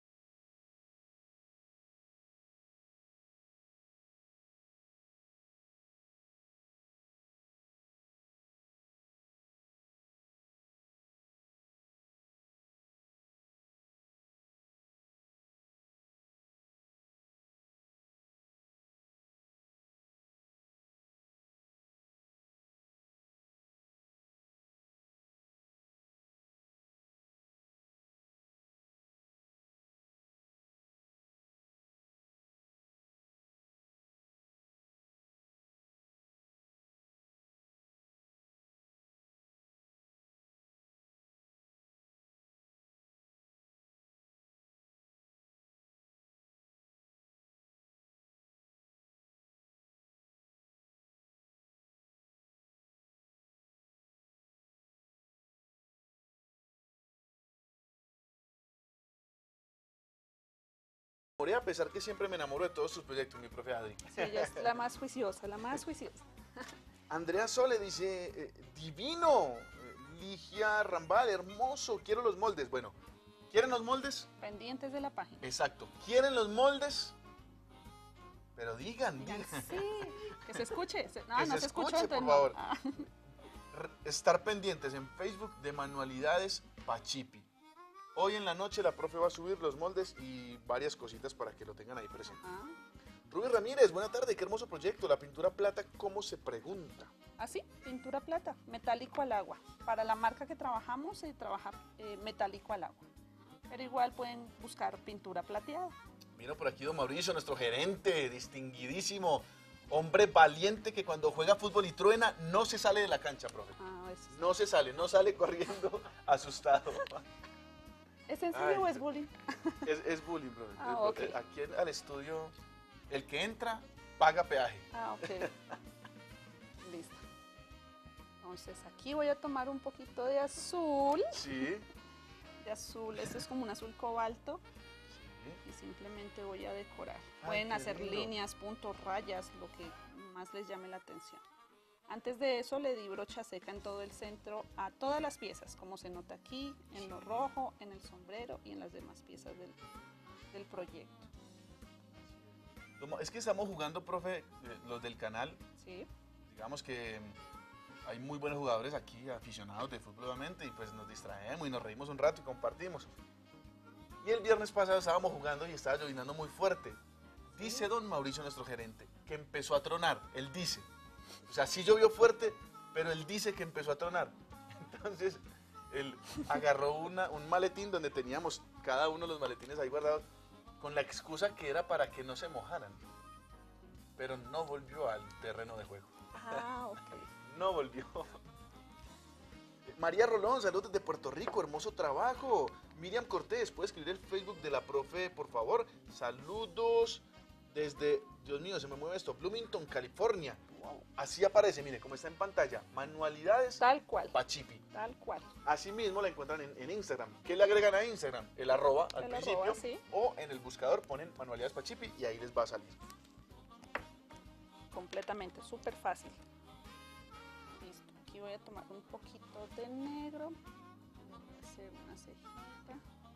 A pesar que siempre me enamoro de todos sus proyectos, mi profe Adri. Sí, ella es la más juiciosa, la más juiciosa. Andrea Sole dice, eh, divino, eh, Ligia Rambal, hermoso, quiero los moldes. Bueno, ¿quieren los moldes? Pendientes de la página. Exacto, ¿quieren los moldes? Pero digan, digan. Sí, que se escuche. Se- no, Que no se se, escuchó, escuche, por entonces no. favor. Ah, R- Estar pendientes en Facebook de Manualidades Pachipi. Hoy en la noche la profe va a subir los moldes y varias cositas para que lo tengan ahí presente. ajá. Rubén Ramírez, buena tarde, qué hermoso proyecto. La pintura plata, ¿cómo se pregunta? Así, pintura plata, metálico al agua. Para la marca que trabajamos se trabaja eh, metálico al agua. Pero igual pueden buscar pintura plateada. Mira por aquí don Mauricio, nuestro gerente, distinguidísimo, hombre valiente que cuando juega fútbol y truena no se sale de la cancha, profe. Ah, es, No se sale, no sale corriendo asustado. ¿Es en Ay, serio o es bullying? Es, es bullying, profe. Ah, Es- ok. Aquí en- al estudio, el que entra paga peaje. Ah, ok. Entonces aquí voy a tomar un poquito de azul. Sí. De azul, esto es como un azul cobalto. Sí. Y simplemente voy a decorar. Ay, Pueden qué hacer lindo. líneas, puntos, rayas, lo que más les llame la atención. Antes de eso le di brocha seca en todo el centro a todas las piezas, como se nota aquí, en lo rojo, en el sombrero y en las demás piezas del, del proyecto. Como- Es que estamos jugando, profe, eh, los del canal, ¿Sí? digamos que mm, hay muy buenos jugadores aquí, aficionados de fútbol obviamente, y pues nos distraemos y nos reímos un rato y compartimos. Y el viernes pasado estábamos jugando y estaba llovinando muy fuerte. Dice don Mauricio, nuestro gerente, que empezó a tronar, él dice. O sea, sí llovió fuerte, pero él dice que empezó a tronar. Entonces, él agarró una, un maletín donde teníamos cada uno de los maletines ahí guardados, con la excusa que era para que no se mojaran. Pero no volvió al terreno de juego. Ah, ok. No volvió. María Rolón, saludos desde Puerto Rico, hermoso trabajo. Miriam Cortés, ¿puede escribir el Facebook de la profe, por favor? Saludos desde, Dios mío, se me mueve esto, Bloomington, California. Wow. Así aparece, mire, como está en pantalla, Manualidades Tal cual, Pachipi. tal cual. Así mismo la encuentran en, en Instagram. ¿Qué le agregan a Instagram? El arroba al El principio. arroba, sí. O en el buscador ponen Manualidades Pachipi y ahí les va a salir. Completamente, súper fácil. Listo, aquí voy a tomar un poquito de negro. Voy a hacer una cejita.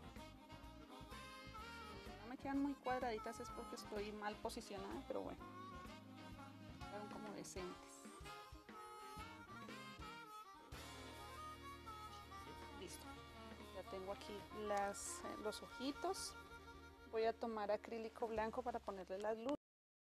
Si no me quedan muy cuadraditas es porque estoy mal posicionada, pero bueno. Quedaron como decentes. Listo. Ya tengo aquí las, eh, los ojitos. Voy a tomar acrílico blanco para ponerle las luces.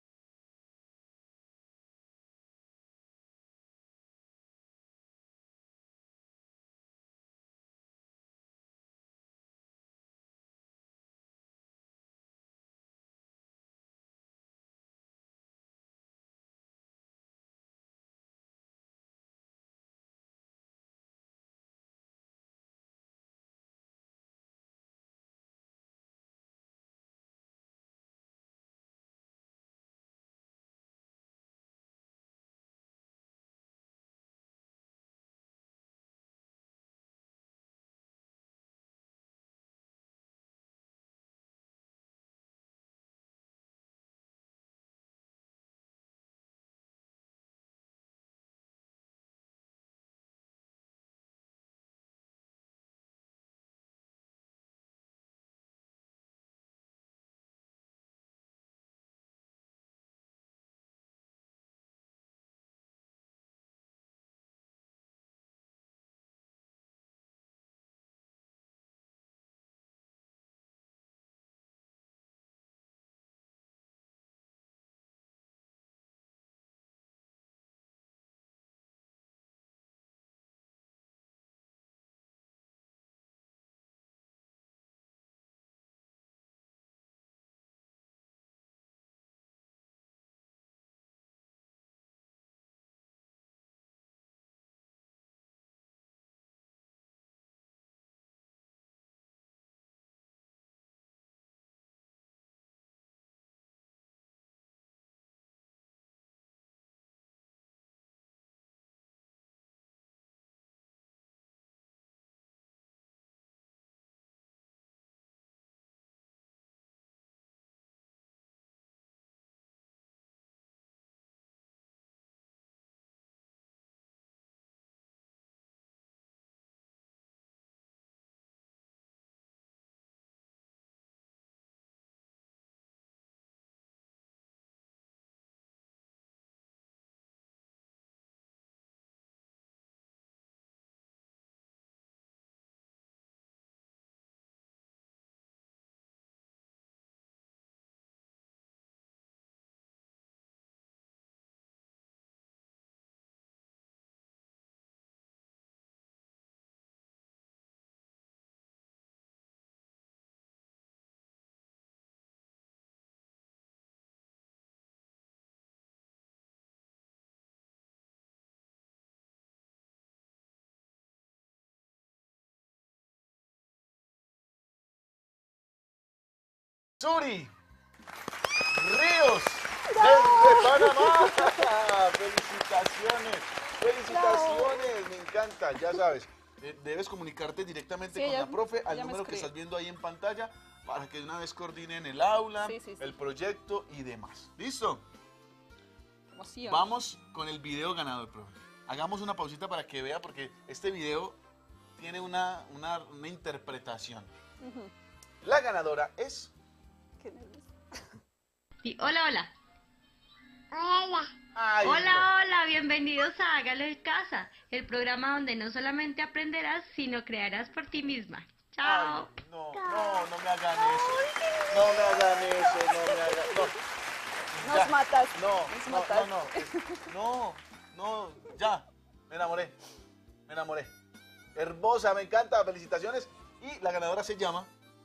Suri Ríos, desde Panamá. Felicitaciones. ¡Felicitaciones! Me encanta, ya sabes. eh, Debes comunicarte directamente Sí, con ella- la profe al ella me número que escribe. estás viendo ahí en pantalla para que de una vez coordinen el aula, Sí, sí, sí. el proyecto y demás. ¿Listo? Emoción. Vamos con el video ganador, profe. Hagamos una pausita para que vea porque este video tiene una, una, una interpretación. Ujú. La ganadora es... Qué nervios. Sí, hola, hola. Ay, Hola, hola, bienvenidos a Hágalo en Casa, el programa donde no solamente aprenderás, sino crearás por ti misma. Chao. Ay, no, no, no me hagan eso. No me hagan eso, no me hagan... No. Nos Ya. matas. No, nos no, matas. no, no, es- no, no, ya, me enamoré, me enamoré. Hermosa, me encanta, felicitaciones. Y la ganadora se llama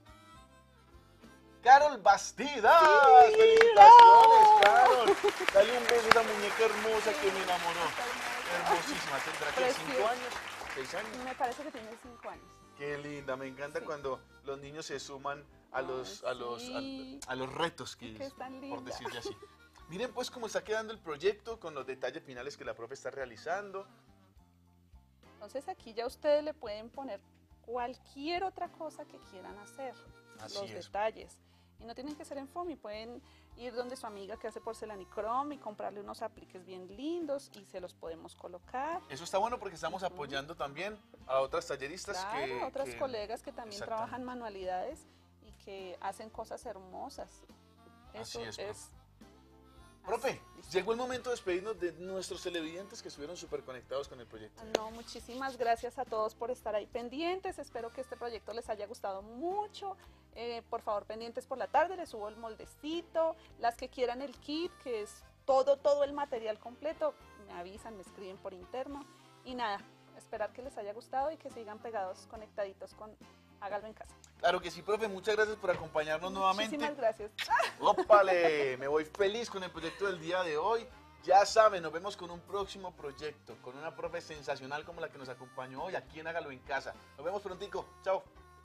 Carol Bastidas. Felicitaciones, Carol. Dale un beso a esa muñeca hermosa que me enamoró. Hermosísima, tendrá que cinco Preciosa. años, seis años. Me parece que tiene cinco años. Qué linda, me encanta Sí. cuando los niños se suman a los, a los, a, sí. a los retos que, Que es tan por linda. decirle así. Miren pues cómo está quedando el proyecto con los detalles finales que la profe está realizando. Entonces aquí ya ustedes le pueden poner cualquier otra cosa que quieran hacer. Así los es. detalles. Y no tienen que ser en foamy, pueden ir donde su amiga que hace porcelanicrome y comprarle unos apliques bien lindos y se los podemos colocar. Eso está bueno porque estamos Ujú. apoyando también a otras talleristas Claro, que... otras que- colegas que también Exactamente. trabajan manualidades y que hacen cosas hermosas. Así Eso es, profe. es. Profe, así, listo. llegó el momento de despedirnos de nuestros televidentes que estuvieron súper conectados con el proyecto. No, muchísimas gracias a todos por estar ahí pendientes. Espero que este proyecto les haya gustado mucho. Eh, por favor, pendientes por la tarde, les subo el moldecito. Las que quieran el kit, que es todo, todo el material completo, me avisan, me escriben por interno. Y nada, esperar que les haya gustado y que sigan pegados, conectaditos con Hágalo en Casa. Claro que sí, profe, muchas gracias por acompañarnos nuevamente. Muchísimas gracias. ¡Ópale! Me voy feliz con el proyecto del día de hoy. Ya saben, nos vemos con un próximo proyecto, con una profe sensacional como la que nos acompañó hoy aquí en Hágalo en Casa. Nos vemos prontico. Chao.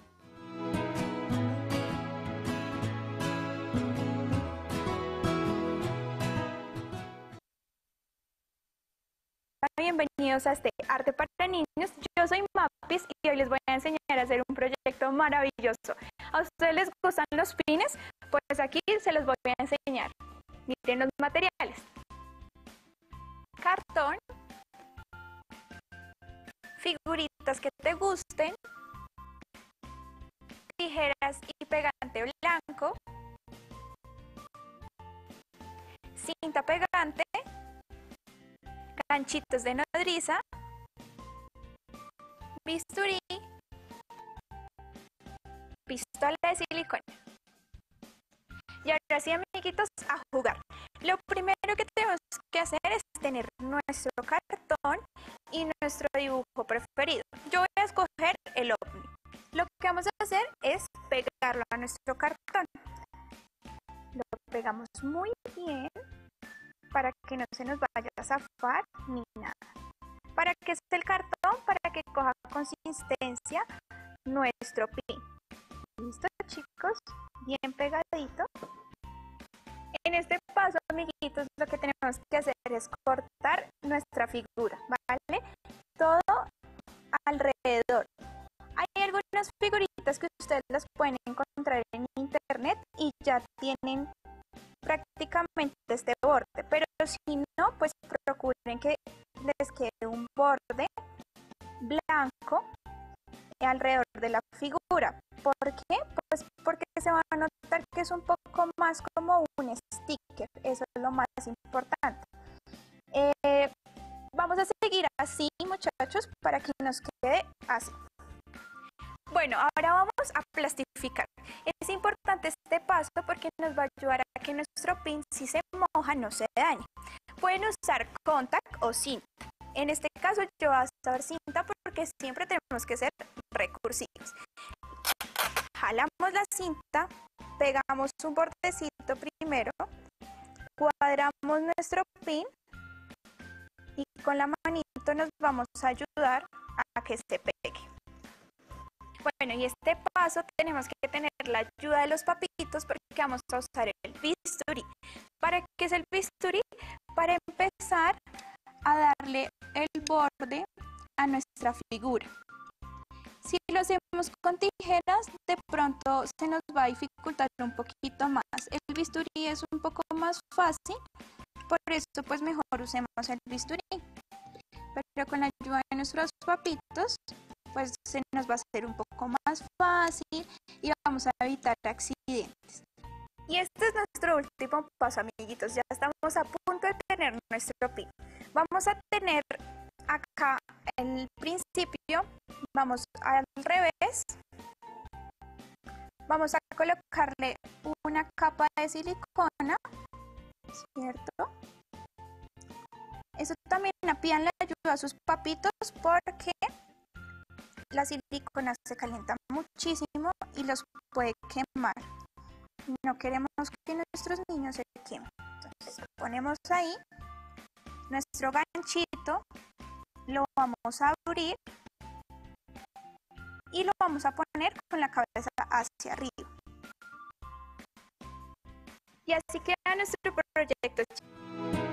Bienvenidos a este Arte para Niños. Yo soy Mapis y hoy les voy a enseñar a hacer un proyecto maravilloso. ¿A ustedes les gustan los pines? Pues aquí se los voy a enseñar. Miren los materiales. Cartón, figuritas que te gusten, tijeras y pegante blanco, cinta pegante, ganchitos de nodriza, bisturí, pistola de silicona. Y ahora sí, amiguitos, a jugar. Lo primero que tenemos que hacer es tener nuestro cartón y nuestro dibujo preferido. Yo voy a escoger el ovni. Lo que vamos a hacer es pegarlo a nuestro cartón. Lo pegamos muy bien para que no se nos vaya a zafar ni nada. ¿Para qué es el cartón? Para que coja consistencia nuestro pin. ¿Listo, chicos? Bien pegadito. En este paso, amiguitos, lo que tenemos que hacer es cortar nuestra figura, ¿vale? Todo alrededor. Hay algunas figuritas que ustedes las pueden encontrar en internet y ya tienen prácticamente este borde, pero si no, pues procuren que les quede un borde blanco alrededor de la figura. ¿Por qué? Pues porque se va a notar que es un poco más como un sticker, eso es lo más importante. Eh, vamos a seguir así, muchachos, para que nos quede así. Bueno, ahora vamos a plastificar. Es importante este paso porque nos va a ayudar a que nuestro pin, si se moja, no se dañe. Pueden usar contact o cinta. En este caso yo voy a usar cinta porque siempre tenemos que ser recursivos. Jalamos la cinta, pegamos un bordecito primero, cuadramos nuestro pin y con la manito nos vamos a ayudar a que se pegue. Bueno, y este paso tenemos que tener la ayuda de los papitos porque vamos a usar el bisturí. ¿Para qué es el bisturí? Para empezar a darle el borde a nuestra figura. Si lo hacemos con tijeras, de pronto se nos va a dificultar un poquito más. El bisturí es un poco más fácil, por eso pues mejor usemos el bisturí. Pero con la ayuda de nuestros papitos, pues se nos va a hacer un poco más fácil y vamos a evitar accidentes. Y este es nuestro último paso, amiguitos. Ya estamos a punto de tener nuestro pin. Vamos a tener acá el principio, vamos al revés, vamos a colocarle una capa de silicona, ¿cierto? Eso también pídanle ayuda a sus papitos porque la silicona se calienta muchísimo y los puede quemar. No queremos que nuestros niños se quemen. Entonces ponemos ahí nuestro ganchito, lo vamos a abrir y lo vamos a poner con la cabeza hacia arriba. Y así queda nuestro proyecto.